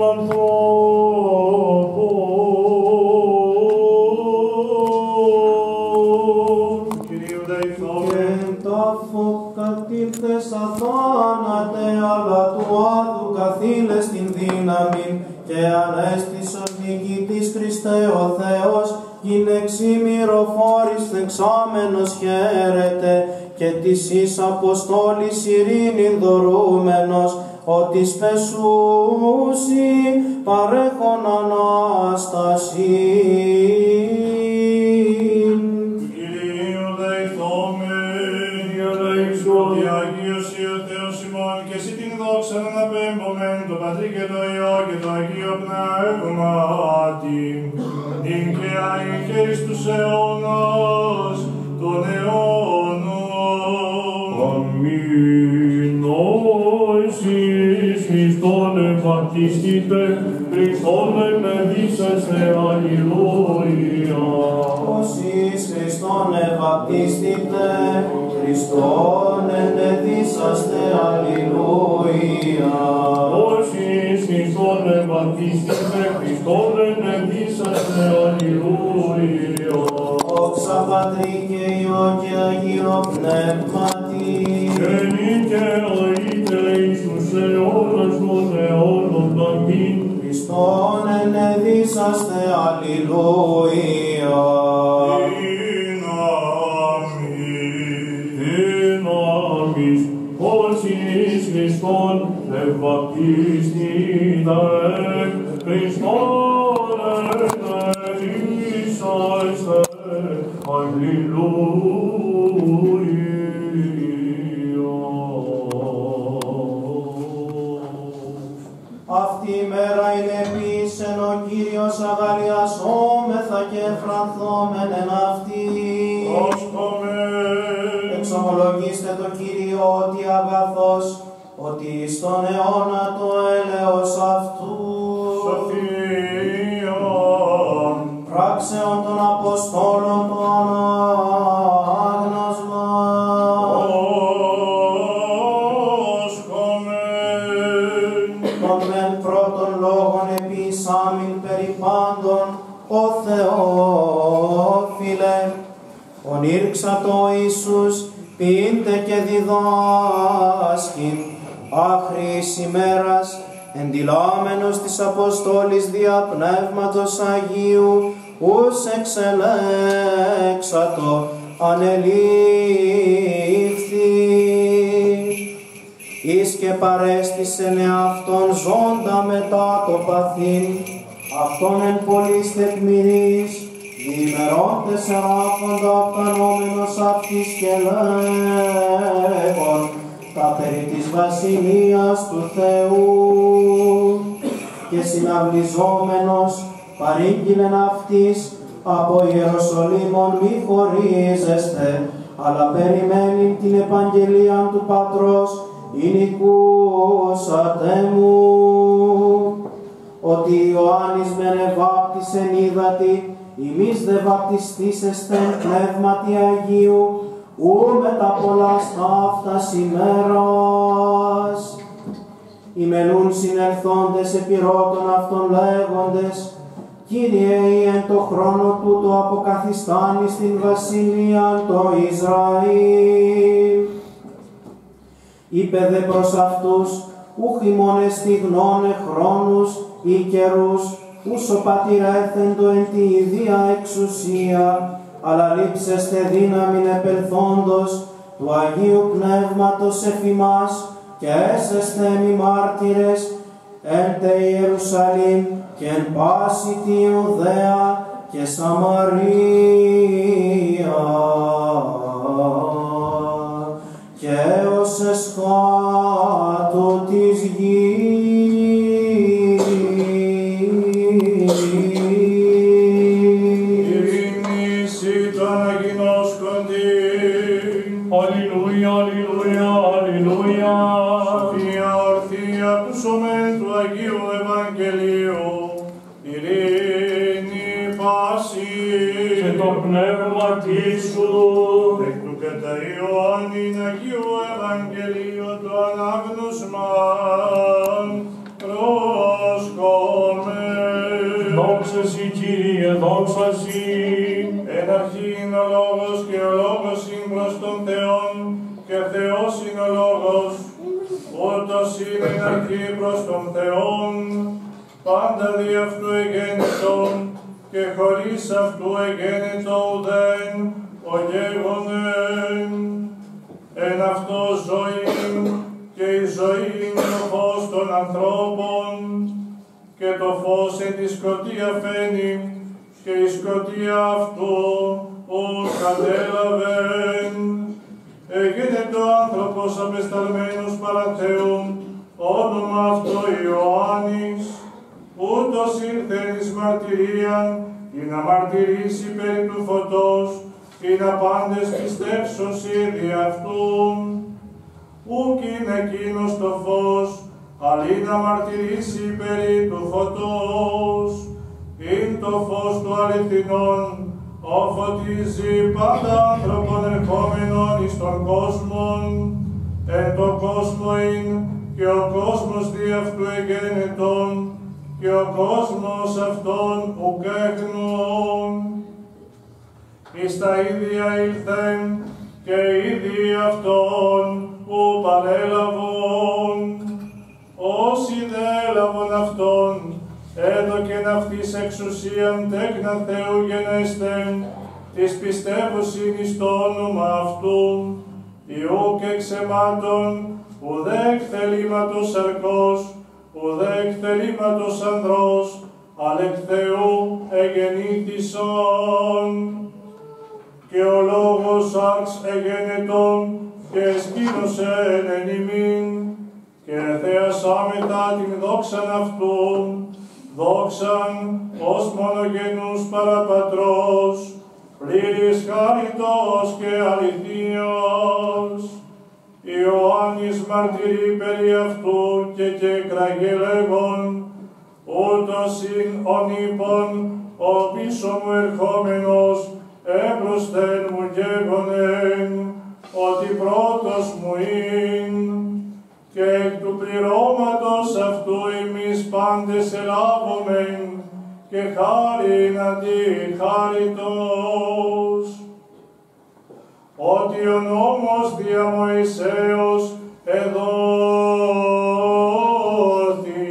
ανθρώπων. Κυρίου δεηθώμε. Και τάφο κατήλθες αθάνατε, αλλά του άδου καθήλες την δύναμη, και ανέστησος νικητής Χριστέ ο Θεός, γυναιξήμυροφόρης δεξάμενος χαίρεται, και της εις Αποστόλης ειρήνην δωρούμενος, ότι σπεσούσι παρέχον Ανάσταση. Κυρίου δεηθόμεν, ότι Αγίος ή ο Θεός ημών, και εσύ την δόξα να αναπέμπομεν, το Πατρί και το Υιό και το Αγίο Πνεύματι, την και αγγέλης τους αιώνας, των αιώνων. Αμήν. Εσείς Χριστόν ευαπτιστείτε, Χριστόν ενεδίσαστε, αλληλούια. Όσοι Χριστόν ευαπτίστητε, Χριστόν ενεδίσαστε, αλληλούια. Όσοι Χριστόν ευαπτιστείτε, Χριστόν ενεδίσαστε, αλληλούια. Δόξα Πατρί και Υιό και Αγίο Πνεύματι, Και νίκαιρα είτε εις τους αιώνας των αιώνων. Αμήν. Χριστόν ενεδίσαστε, αλληλούια. Δυνάμεις, όσοι Χριστόν ευαπτίστητε, Χριστόν ενεδίσαστε, αλληλούια. Αυτή η μέρα είναι επίσεν ο Κύριος αγαλιασόμεθα και εφρανθόμεν εν αυτή. Εξομολογήστε το Κύριο ότι αγαθός, ότι στον αιώνα το έλεος αυτού. Σοφία. Πράξεων των Αποστόλων το ανάγνωσμα. Των μεν πρώτων λόγων επίσαμιν περί πάντων, ο Θεόφιλε, ονήρξατο Ιησούς, ποιήντε και διδάσκην, άχρης ημέρας, εντυλάμενος της Αποστόλης δια Πνεύματος Αγίου, ους εξελέξατο ανελήφθη, εις και παρέστησεν εαυτόν ζώντα μετά το παθήν, αυτόν εν πολλής τεκμηρίς, διημερόντες εράφοντα αυκανόμενος αυτής και λέγον τα περί της βασιλείας του Θεού, και συναυλιζόμενος παρήγγειλεν αυτής από Ιεροσολύμων μη χωρίζεστε, αλλά περιμένει την επαγγελία του Πατρός, εινικούσατε μου, ότι Ιωάννης μεν ευάπτισεν ύδατι, ημείς δε βαπτιστήσεστε πνεύματι Αγίου, ου μετά πολλάς ταύτας ημέρας. Οι μελούν συνελθόντες επιρώτων αυτών λέγοντες, Κύριε, ή εν το χρόνο τούτο αποκαθιστάνει στην βασιλεία το Ισραήλ. Είπε δε προς αυτούς, ούχ ημών εστιγνώνε χρόνους ή καιρούς, ούσο πατήρ έθεντο εν τη ιδία εξουσία, αλλά ρίψεστε δύναμην επελθόντος του Αγίου Πνεύματος εφημάς και έσεστε μη μάρτυρες εν τε Ιερουσαλήμ και εν πάση τη Ιουδαία και Σαμαρία και έως εσχάτω της γης. Αλληλούια, αλληλούια, αλληλούια. Σοφία ορθία του σωμένου του Αγίου Ευαγγελίου, ειρήνη πάση. Και το πνεύμα σου. Εκ του κατά Ιωάννην Αγίου Ευαγγελίου το ανάγνωσμα προσκόμε. Δόξα σοι, Κύριε, δόξα σοι. Εν αρχή είναι ο Λόγος και ο Λόγος είναι προς τον Θεόν και Θεός είναι ο Λόγος. Ούτως είναι εν αρχή προς τον Θεόν, πάντα δι' αυτού εγέννητον και χωρίς αυτού εγέννητο ουδέν ο γέγονεν. Εν αυτό ζωή και η ζωή είναι ο φως των ανθρώπων και το φως εν τη σκοτία φαίνει και η σκοτία αυτού ους κατέλαβεν. Εγένετο ο άνθρωπος απεσταλμένος παρά Θεού, όνομα αυτό Ιωάννης, ούτως ήρθε εις μαρτυρίαν, ή να μαρτυρήσει περί του φωτός, ή να πάντες πιστεύσωσι δι' αυτούν. Ούκ είναι εκείνος το φως, αλλή να μαρτυρήσει περί του φωτός. Είναι το φως του αληθινών, ο φωτίζει πάντα άνθρωπον ερχόμενον εις τον κόσμον. Εν το κόσμο είναι και ο κόσμος δι' αυτού εγένετον, και ο κόσμος αυτόν ουκ έγνων. Εις τα ίδια ήλθεν και ήδη αυτόν που παρέλαβον. Όσοι δε έλαβον αυτόν, έδωκεν αυτής εξουσίαν τέκνα Θεού γενέστεν, της πιστεύουσιν εις το όνομα αυτού, ιούκ εξαιμάτων, ουδέ εκθελήματος σαρκός, ουδέ εκθελήματος ανδρός, αλλά εκ Θεού εγεννήθησον. Και ο λόγος άρξ εγένετον και εσκήνωσεν εν ημίν, και θεασάμετα την δόξαν αυτού, δόξαν ως μονογενούς παραπατρός, πλήρης χάριτος και αληθείας. Ιωάννης μαρτυρεί περί αυτού και κεκραγε λέγον, ούτως ειν ον είπων, ο πίσω μου ερχόμενος, έμπροσθεν μου γέγονεν, ότι πρώτος μου ειν, και εκ του πληρώματος αυτού εμείς πάντες ελάβομεν, και χάριν αντί χάριτος. Ότι ο νόμος δια Μωυσέως εδόθη,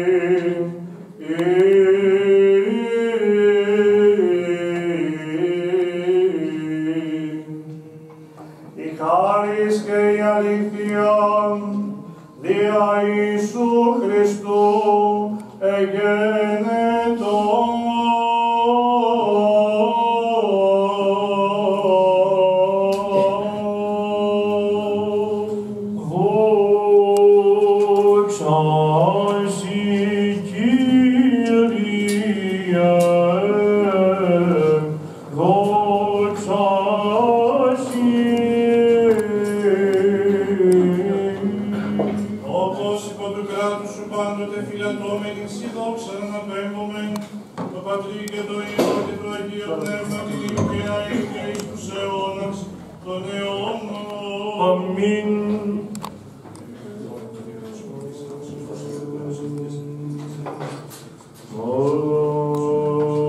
η χάρις και η αλήθεια δια Ιησού Χριστού εγένετον. Αμήν.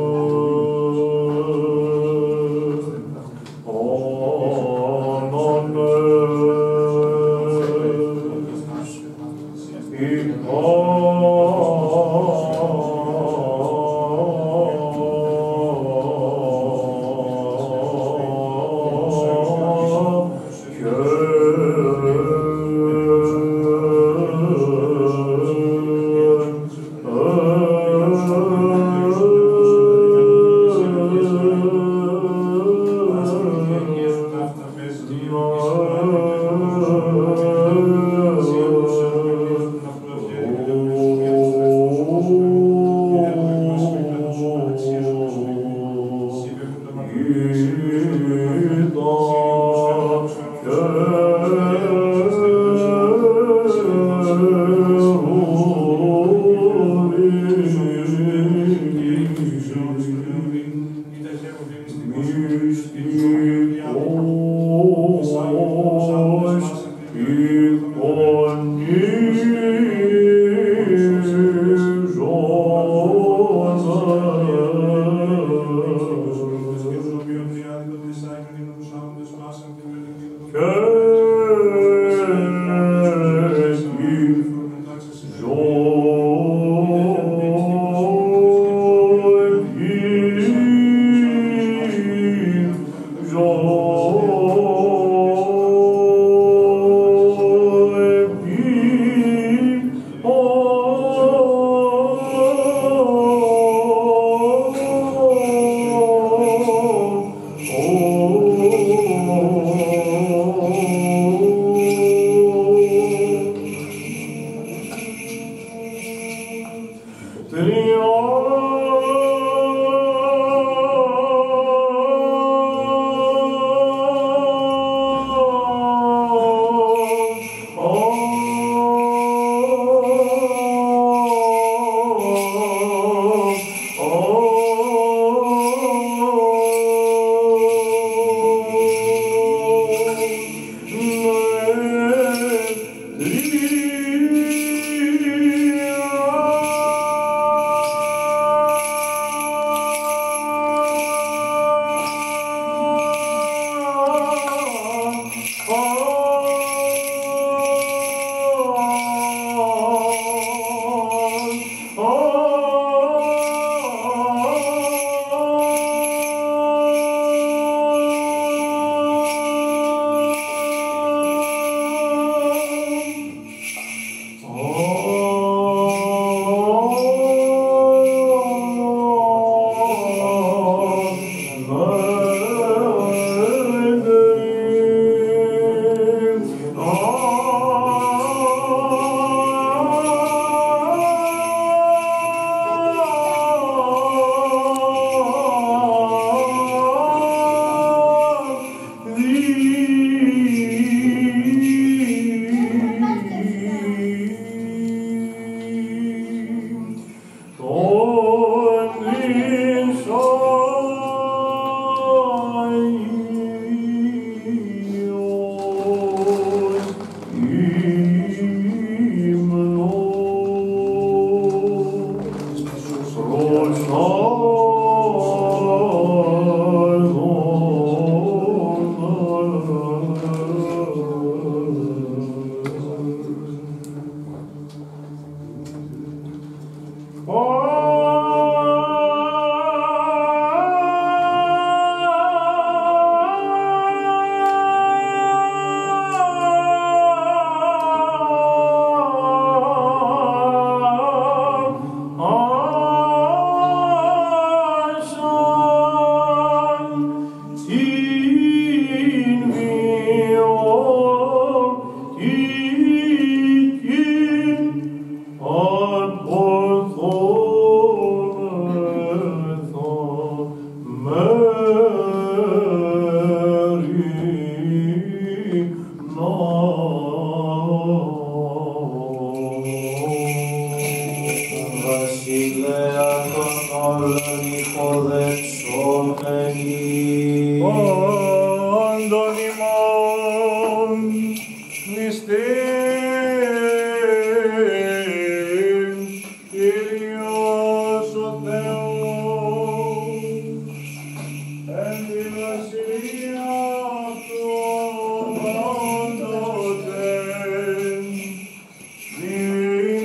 Amen.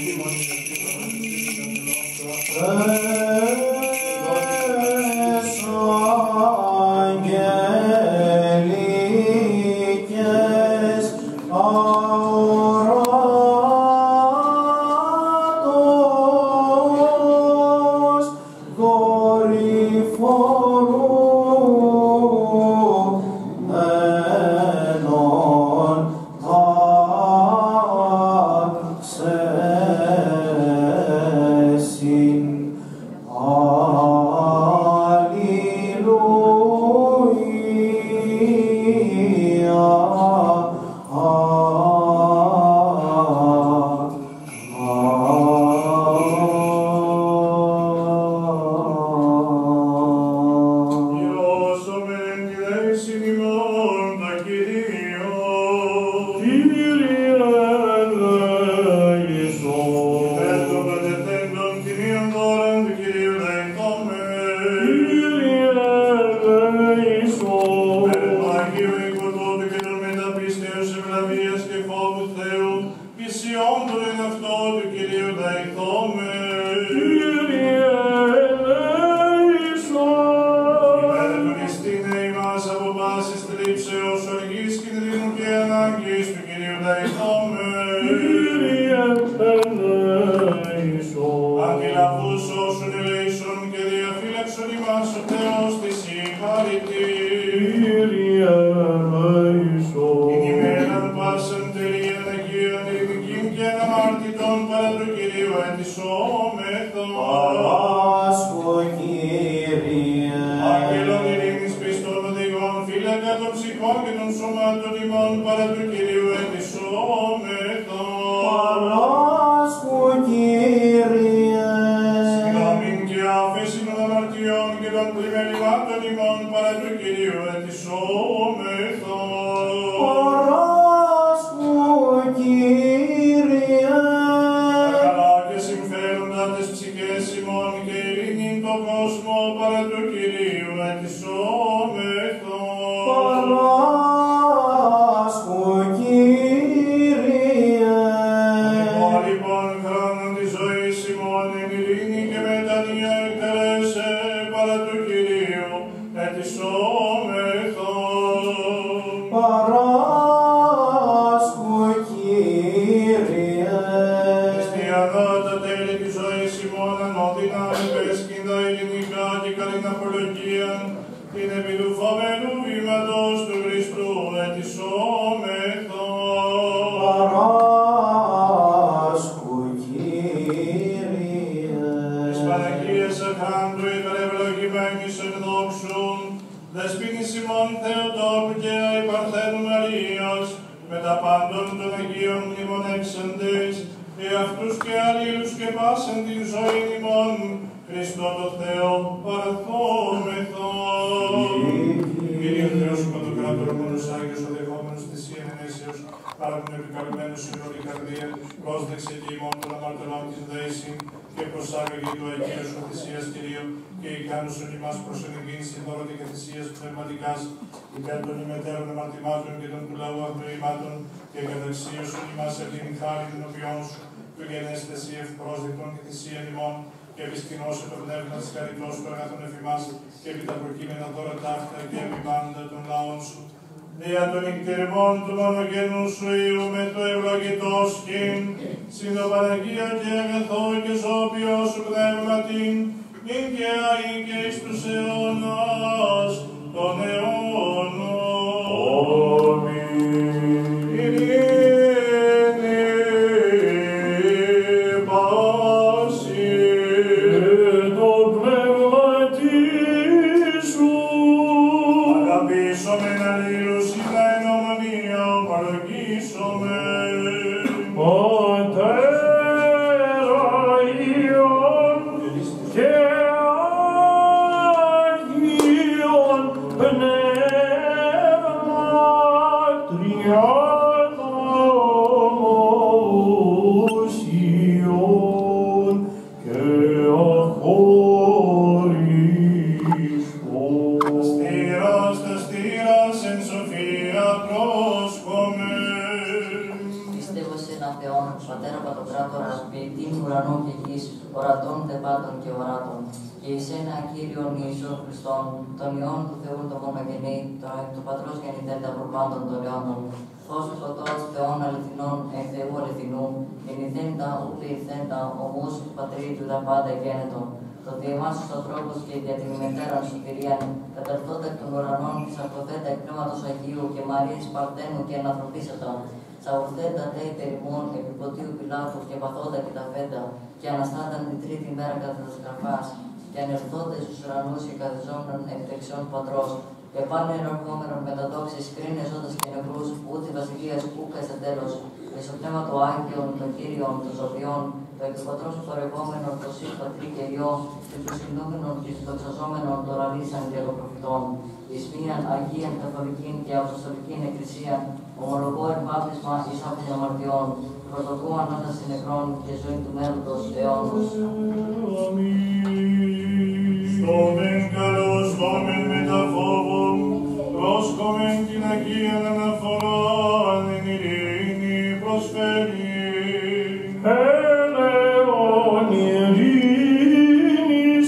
Δια των νυκτερμών του μονογενού σου Υιού με το ευλογητό σχήν, συν το Παναγία και αγαθό και σώπιο σου πνεύματιν, νυν και αεί και εις τους αιώνας των αιώνων. Πνεύμα Κύριε ουρανών και γης, ορατών τεπάτων και οράτων. Και εσένα, Κύριον Ιησούν Χριστόν, τον Υιόν του Θεού το μονογενή, τον εκ του Πατρός γεννηθέντα προπάντων των αιώνων. Φως φωτός Θεών αληθινών, εκ Θεού αληθινού, γεννηθέντα ούτε ηρθέντα, ομούς του Πατρί του τα πάντα γένετον. Το διεμάσους ο τρόπος και δια την ημετέραν σωτηρίαν, καταρθόντα εκ των ουρανών, της αρθωθέντα εκ πνεύματος Αγίου και Μαρίας Παρτένου και ανθρωπίσατα. Σαουρθέντα δε υπερημών επί ποτίου Πιλάτου και παθόντα και τα φέντα, και αναστάταν την τρίτη μέρα κατά τα σκαφάς, και ανερθόντα στους ουρανούς και καθιζόμενον εκ δεξιών Πατρός, και πάνε ενεργόμενον με τα δόξης κρίνες όντας και νεκρούς, ούτε βασιλείας ούκα σε τέλος, και στο πνεύμα του Άγιον, των Κύριων, των Ζωοποιών, το εκ του Πατρός πορευόμενον, το Συ Πατρί και Υιό, και του συνούμενων και του δοξαζόμενων των αλήσαν και των προφητών, εις μίαν Αγίαν Καθολικήν και Αποστολικήν Εκκλησίαν, ομολογώ εν βάπτισμα εις άφην αμαρτιών, πρωτοκού ανάταση νεκρών και ζωή του μέλλοντος αιώνους. Στόμεν καλώς, στόμεν μετά φόβων, πρόσκομεν την Αγίαν αναφοράν, εν ειρήνη προσφέρει. Ελεόν ειρήνης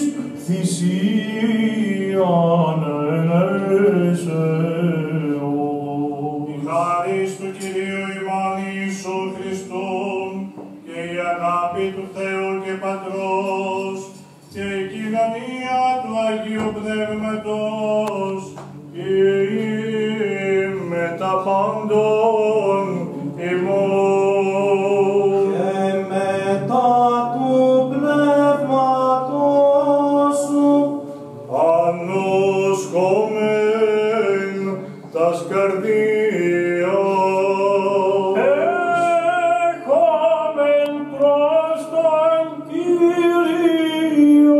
θυσίαν ελέσεων. Η χάρις του Κυρίου ημών Ιησού Χριστού και η αγάπη του Θεού και Πατρός και η κοινωνία του Αγίου Πνεύματος και με τα πάντων ημών και μετά του Πνεύματος σου ανοσχόμεν τας καρδίας έχομεν προς τον Κύριο.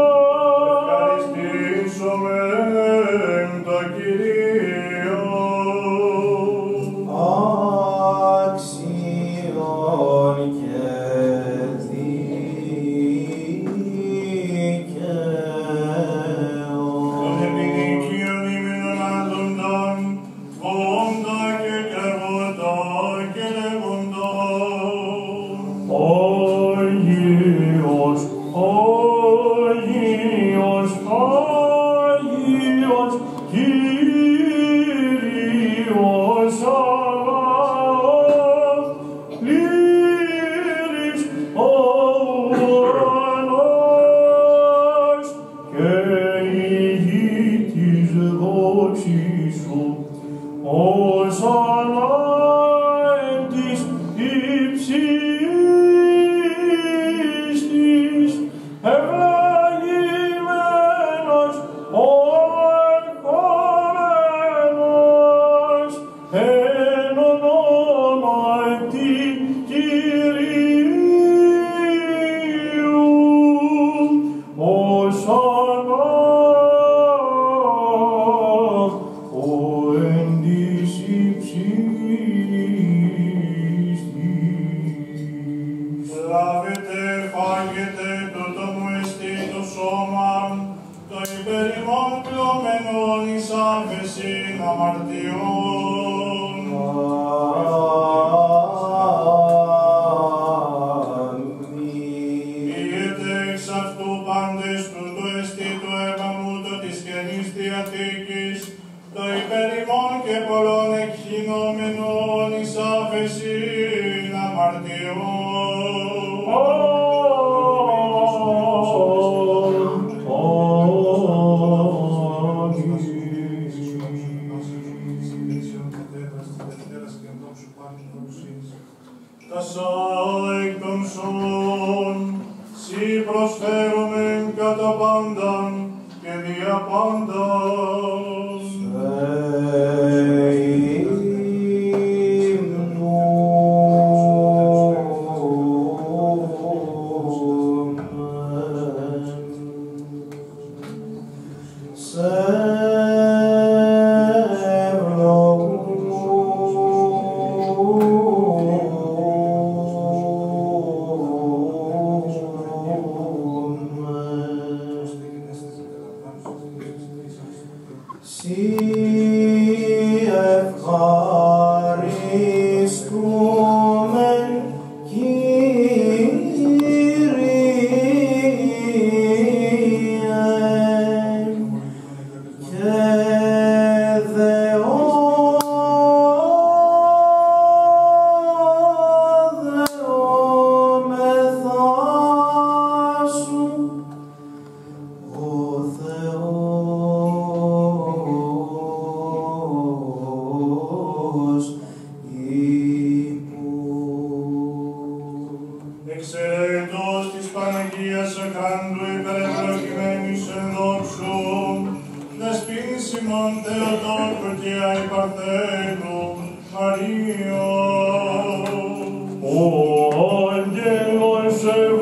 Ευχαριστήσομεν τον Κύριο. Άξιον και δίκαιο. Τον επιδικίον ημινον άντονταν, φόντα και κερβόντα και λέγοντα. Άγιος, Άγιος, Άγιος, Κύριος Σαββαώθ, πλήρης ο ουρανός και η γη της δόξης σου, όσανα εν της υψής της, ευλογημένος ο ερχόμενος εν ονόματι Κυρίου, όσανα ο εν της υψής της. Λάβετε, φάγετε, τούτο μου εστί το σώμα, το υπερημών πλωμένων εις άφεσιν αμαρτιών. Πίετε εξ αυτού πάντες τούτο εστί το αίμα μου το της Καινής Διαθήκης, το υπερημών και πολλών εκχυνόμενων εις άφεσιν αμαρτιών. Τασά εκ των σώων, σοι προσφέρομεν κατά πάνταν και δια πάνταν. εξαιρέτως της Παναγίας Ακράντου υπερευλογημένης εν δόξου, δεσποίνης ημών Θεοτόκου και Άη Παρθένου, Μαρία. Ο άγγελος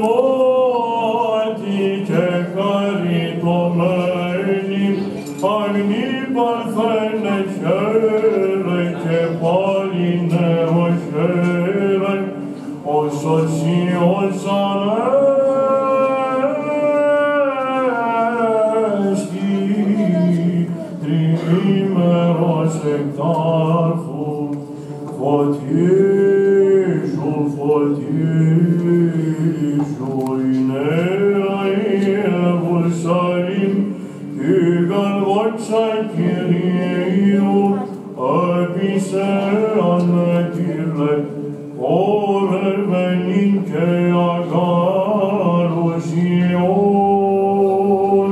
ευάτη και χαριτωμένη, αγνή Παρθένε χαίρε και πάλι νέο χαίρε, όσος Υιός ανέστη, τριήμερος εκτάρχου, φωτίζου, φωτίζου, η νέα Ιερουσαλήμ, τη γαλγότσα Κυρίου, έπεισε ανέτειλε, ορευμένην και αγάρους Υιών,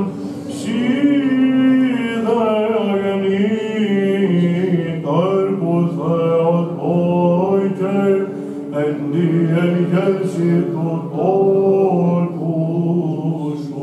σίδε αγνή, τέρπου Θεοτόκε, εν τη εγέρση του τόλκου σου.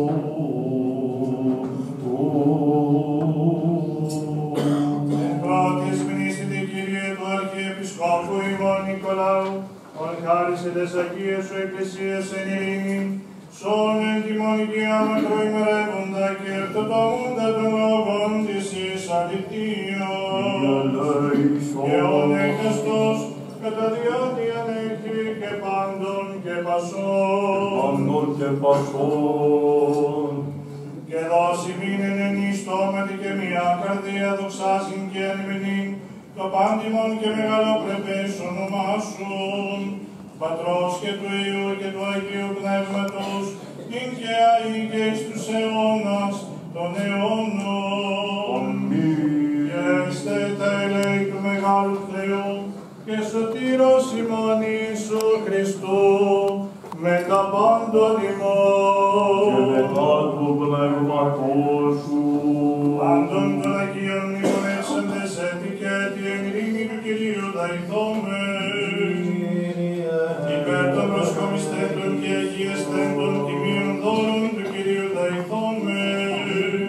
Πρώτης μνήσιτη, Κύριε, του Αρχιεπισκόπου ημών Νικολάου, ον χάρισε τες Αγίες σου Εκκλησίες εν ειρήνη, σών εν τιμών Οικία μακροημερεύοντα και ευτοτομούντα των λόγων της εις αληθείων. Και ον έκαστος κατά διάρκειαν έχει και πάντων και πασών. Πάντων και πασών. Και δώσει μήνεν εν ιστόματι και μια καρδία δοξάσιν και ανημενήν, το πάντιμον και μεγαλοπρεπές όνομά σου, Πατρός και του Υιού και του Αγίου Πνεύματος, νυν και αεί και εις τους αιώνας των αιώνων. Και έστε τα ελέη του Μεγάλου Θεού και σωτήρος ημών Ιησού Χριστού, με τα πάντων ημών. Και μετά του πνεύματός σου. Πάντων των Αγίων μνημονεύσαντες έτη και έτη εν ειρήνη του Κυρίου δαϊθόμεν. Υπέρ των προσκομιστέντων και αγιεστέντων τιμίων δώρων του Κυρίου δαϊθόμεν.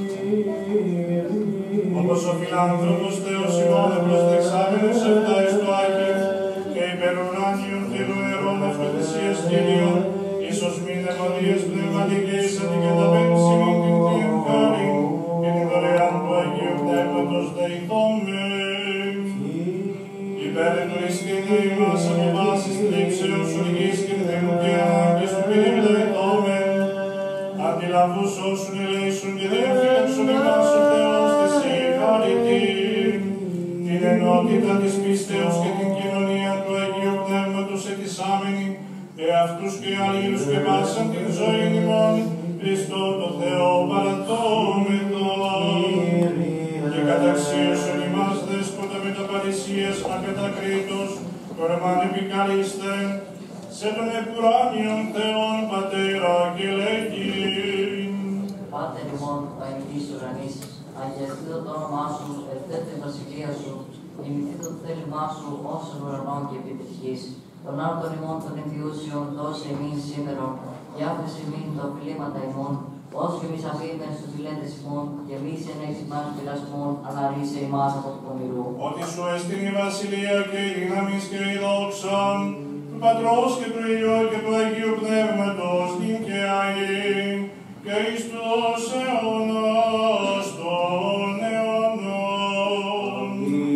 Όπως ο φιλάνθρωπος Θεός ημών προσδεξάμενος εφτά εις το Άγιον και υπερουράνιον θηρού νερών αυτοθυσίας Κυρίων, ίσως μην αιμονίες πνευματικές αντικαταπέμψη μην την θείαν χάριν και την δωρεάν του Αγίου Πνεύματος δεηθόμεν. Υπέρ του εισθήνει μας από βάσης θλίψεως οργής και θέμου και ανάγκης του Κυρίου δεηθόμεν. Αντιλαβούς όσουν ελέησουν και διαφύλαξον εμάς ο Θεός της συγχαρητήν. Την ενότητα της πίστεως και την κοινωνία του Αγίου Πνεύματος ετισάμενη, εαυτούς και αλλήλους και πάσαν την ζωή ημών, Χριστό το Θεό παραδόμεθο. Και καταξίωσον ημάς δέσποτα με τα παρησίες ακατακρίτως, κορμάν επικαλείστε, σε τον επουράνιον Θεόν Πατέρα και λέγειν. Πάτερ ημών, ο εν της ουρανής, αγιαστήτω το όνομά σου, ευθέτω η βασιλεία σου, ημιθήτω το θέλημά σου, όσων ουρανών και επί της γης. Τον άρτον ημών των ενθιούσιων δώσε εμείς σήμερον, και άφησε εμείς τα οφειλήματα ημών, ως και εμείς αφήνουμε στους φιλέντες ημών, και εμείς εν έχεις ημάς πειρασμών, αλλά ρίσε ημάς από του πονηρού. Ότι σου έστειν η βασιλεία και η δύναμις και η δόξα, του Πατρός και του Υιού και του Αγίου Πνεύματος, νυν και αεί, και εις τους αιώνας των αιώνων.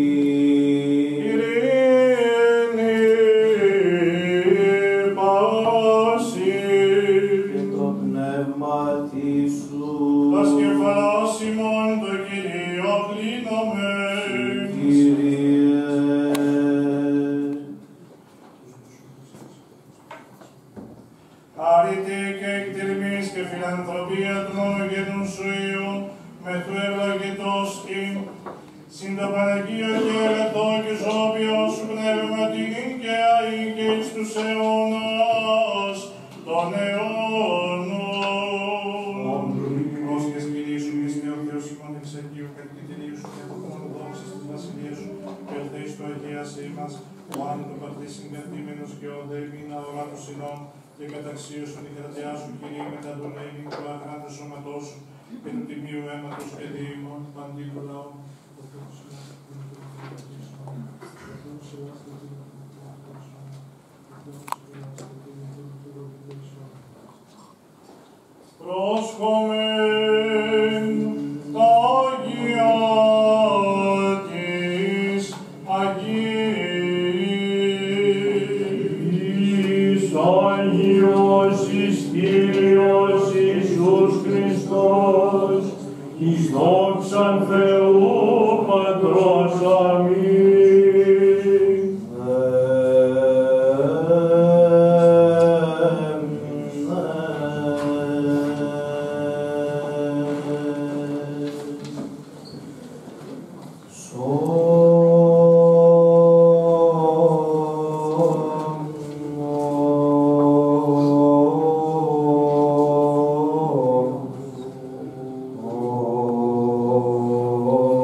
Ειρήνη πάση και το πνεύμα σου. τας κεφαλάς ημών το Κυρίο πλήνομαι. Κύριε, Χάρητη και εκτιρμής και φιλανθρωπία του μονογενού σου Υιού, με του ευλογητός ειν, συν το Παναγίο και αγαθό και ζώπιο σου πνεύμα την και αεί και εις τους αιώνας των αιώνων. Πρόσχες Κυρίου σου, Χριστέ ο Θεός ημών εξ Αγίου, κατοικητηρίου σου και αποκόμων δόξης της βασιλείας σου, και ελθείς το αγίασή μας, ο άνετο παρτής συγκρατήμενος και ο δε εμείνα ορά του συνών, και καταξίωσον η κρατειά σου, Κύριε, μετά τον έγκυν του αγράτου σώματός σου και του τιμίου αίματος και διήμων παντήλου λαού. Πρόσχομεν τα Αγία της Αγίας. Άγιος εις Κύριος Ιησούς Χριστός, εις δόξαν Θεού Πατρός. Αμήν. Oh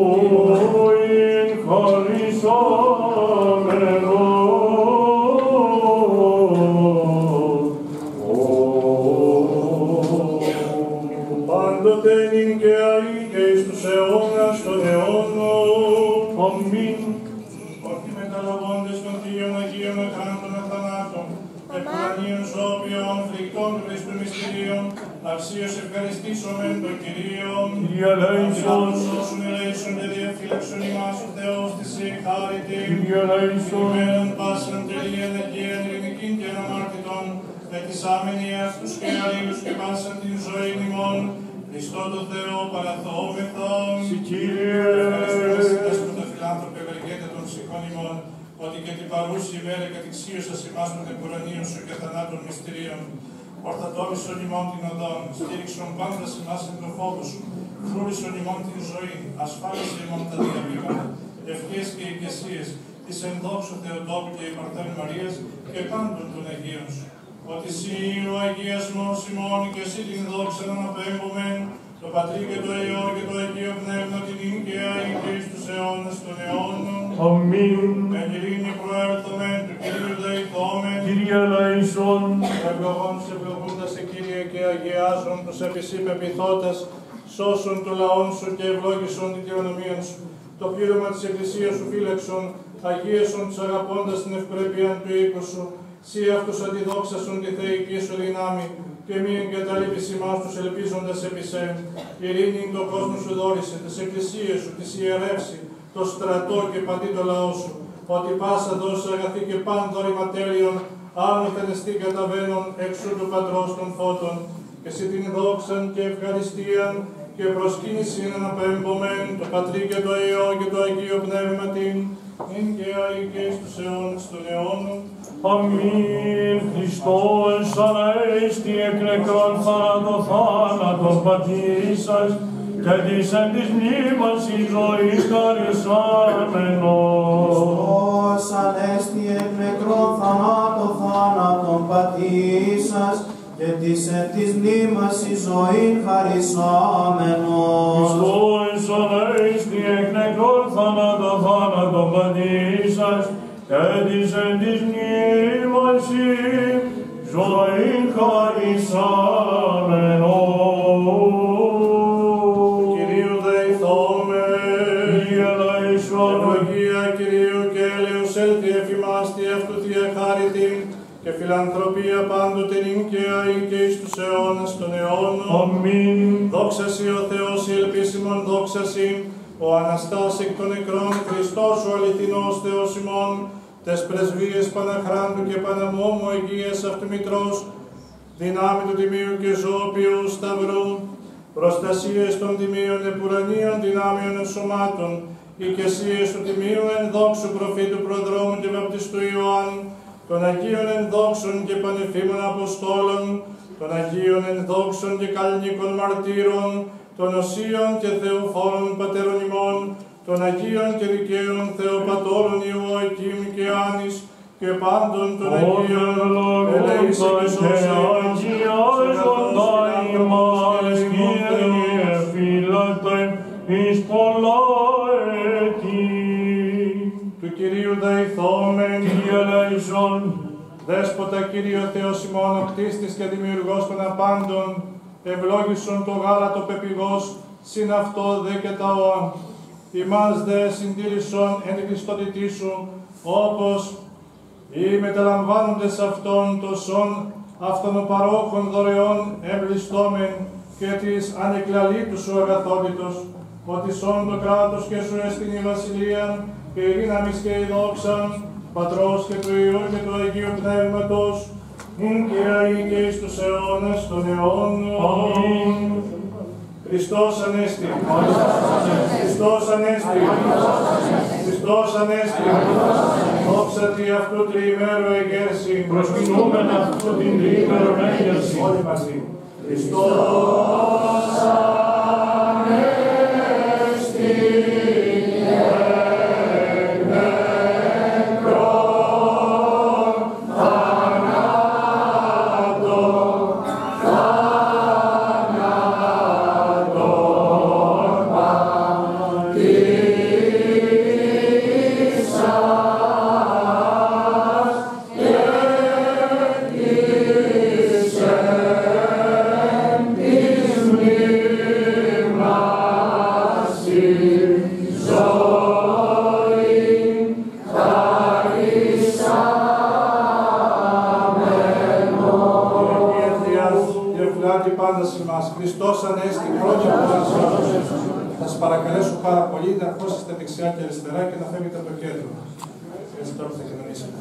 Πάντοτε νυν και αεί και εις τους αιώνας των αιώνων. Αμήν. Ότι μεταλαβώντες των Θείων Αγίων Ακράντων Αθανάτων, επουρανίων ζώπιων, φρικτών του Χριστού μυστηρίων, αξίως ευχαριστήσομεν τον Κυρίον. Κύριε ελέησον. Σώσουν ελέησον και διαφύλαξον ημάς ο Θεός της εχάρητη. Κύριε ελέησον. Ημέραν πάσαν τελείαν αγίαν ειρηνικήν και αναμάρτητον, ετισάμενιας τους και αλλήλους και πάσαν την ζωή ημών. Χριστό το Θεό παραθόμεθον. Συ Κύριε. Ευχαριστές πρωτοφιλάνθρωπε ευεργέτε των ψυχών ημών, ότι και την παρούση ημέρα κατηξίωσας ημάς των επουρανίων σου και θανάτων μυστηρίων. Ορθατόμησον ημών την οδόν, στήριξον πάντας ημάς εν το φόβο σου. Φρούρισον ημών την ζωή, ασφάλισε ημών τα διαβήματα. Ευχές και ηγεσίες της εν δόξου Θεοτόπου και η Παρθένου Μαρίας και πάντων των Αγίων σου. Ότι εσύ ο αγιασμός ημών και εσύ την δόξα να απέμπομεν, το Πατρί και το Υιό και το Αγίο Πνεύμα την ίν και αεί και εις τους αιώνας των αιώνων. Αμήν. Εν ειρήνη προέρθομεν, του Κυρίου δεηθόμεν. Κύριε ελέησον. Ευλογών σε ευλογούντας σε Κύριε και αγιάζων τους επισύ πεποιθώτας, σώσον το λαόν σου και ευλόγησον την κληρονομία σου. Το πλήρωμα της Εκκλησίας σου φύλαξον, αγίασον τους αγαπώντας την ευπρέπεια του οίκου σου. Σύ αυτούς αντιδόξασον τη θεϊκή σου δυνάμει, και μη εγκαταλείπεις ημάς τους ελπίζοντας επί σε. Ειρήνη το κόσμο σου δόρισε, τις εκκλησίες σου, τις ιερεύσει, το στρατό και παντί το λαό σου. Ότι πάσα δώσε αγαθή και πάντο ρηματέλειον, άνωθεν εστί καταβαίνον εξού του Πατρός των φώτων. Και εσύ την δόξαν και ευχαριστίαν και προσκύνησιν αναπέμπομέν, το Πατρί και το Υιό και το Αγίο Πνεύμα την, ειν και αεί και εις τους αιώνας των αιώνων. Αμήν. Χριστός αναέστη εκ νεκρών θάνατο θάνατον πατήσας και της εν της μνήμας η ζωή χαρισάμενος. Χριστός ανέστη εκ νεκρών θανάτο θάνατον πατήσας και της εν της μνήμας η ζωή χαρισάμενος. Χριστός ανέστη εκ νεκρών θάνατο θάνατον πατήσας και της εν της μνήμας η ζωή χαρισάμενος. Κυρίου δεηθόμεν. Κύριε ελέησον. Ευλογία Κυρίου και έλεος έλθει εφ' ημάς τη αυτού διαχάριτη και φιλανθρωπία πάντοτε νυν και αεί και εις τους αιώνας των αιώνων. Αμήν. Δόξα σοι ο Θεός η ελπίσιμον, δόξα σοι ο Αναστάς εκ των νεκρών, Χριστός ο αληθινός Θεός ημών, τες πρεσβείες Παναχράντου και Παναμόμου Αγίας Αυτομητρός, δυνάμει του Τιμίου και Ζώπιου Σταυρού, προστασίες των Τιμίων επουρανίων δυνάμεων εν σωμάτων, οικεσίες του Τιμίου εν δόξου προφήτου προδρόμου και βαπτιστού Ιωάννου, των Αγίων εν δόξων και πανεφήμων Αποστόλων, των Αγίων εν δόξων και καλλινίκων μαρτύρων, των Οσίων και Θεοφόρων Πατέρων ημών, των Αγίων και δικαίων Θεοπατώρων Ιωακήμ και Άνης, και πάντων των Αγίων, ελέησε και σώσε ημάς, αγιάζοντα ημάς, Κύριε φύλατε εις πολλά έτη. Του Κυρίου δεηθόμεν. Κύριε ελέησον. Δέσποτα Κύριε Θεός ημών, ο κτίστης και δημιουργός των απάντων, ευλόγησον το γάλατο πεπηγός, συν αυτό δε και ταόν. Ημάς δε συντήρησον εν τη Χριστότητή σου, όπως οι μεταλαμβάνοντες αυτών τοσών αυτονοπαρόχων δωρεών εμπλιστόμεν και της ανεκλαλήτου σου αγαθότητος, ότι σών το κράτος και σου εστιν η βασιλεία και η δύναμις και η δόξα, Πατρός και του Υιού και του Αγίου Πνεύματος, νυν και αεί και εις τους αιώνας των αιώνων. Αμήν. Χριστός Ανέστη. Χριστός Ανέστη. Χριστός Ανέστη. Δόξα τη αυτού τριημέρου εγέρση. Προσκυνούμεν αυτού την τριήμερον έγερση. Όλοι μαζί. Χριστός Ανέστη. Χριστός Ανέστη, χρόνια που μας θα σας παρακαλέσω πάρα πολύ να ερχόσαστε δεξιά και αριστερά και να φεύγετε από το κέντρο. Έτσι τώρα θα κοινωνήσουμε.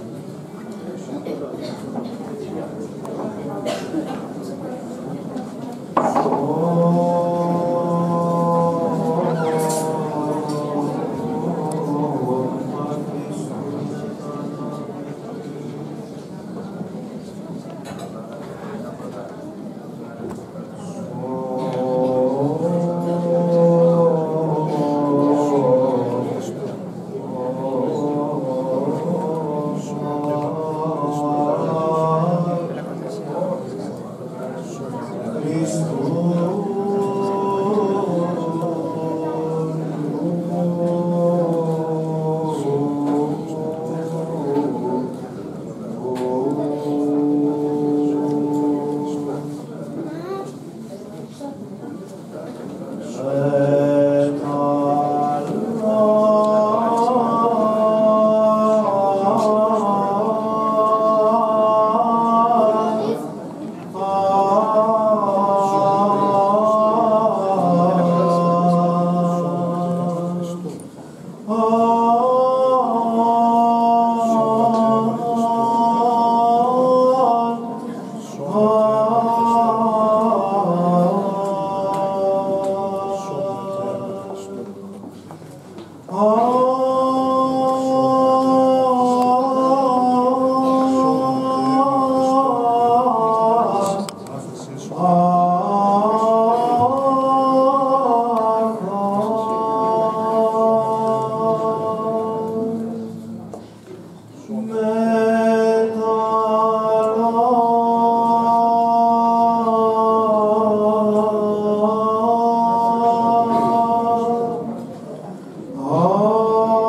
Oh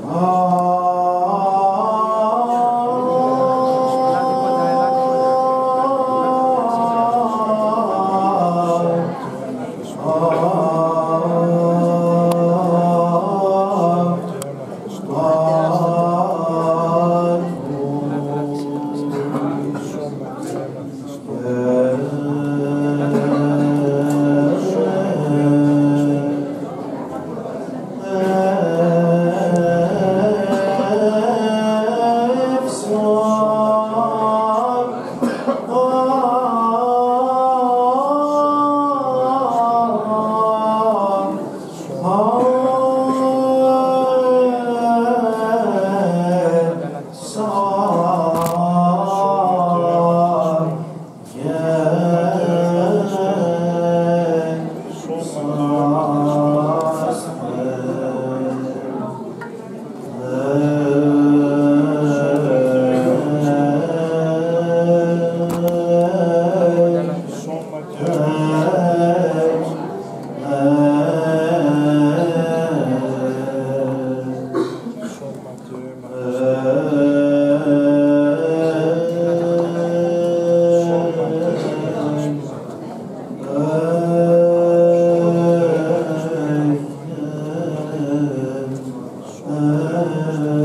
Amen.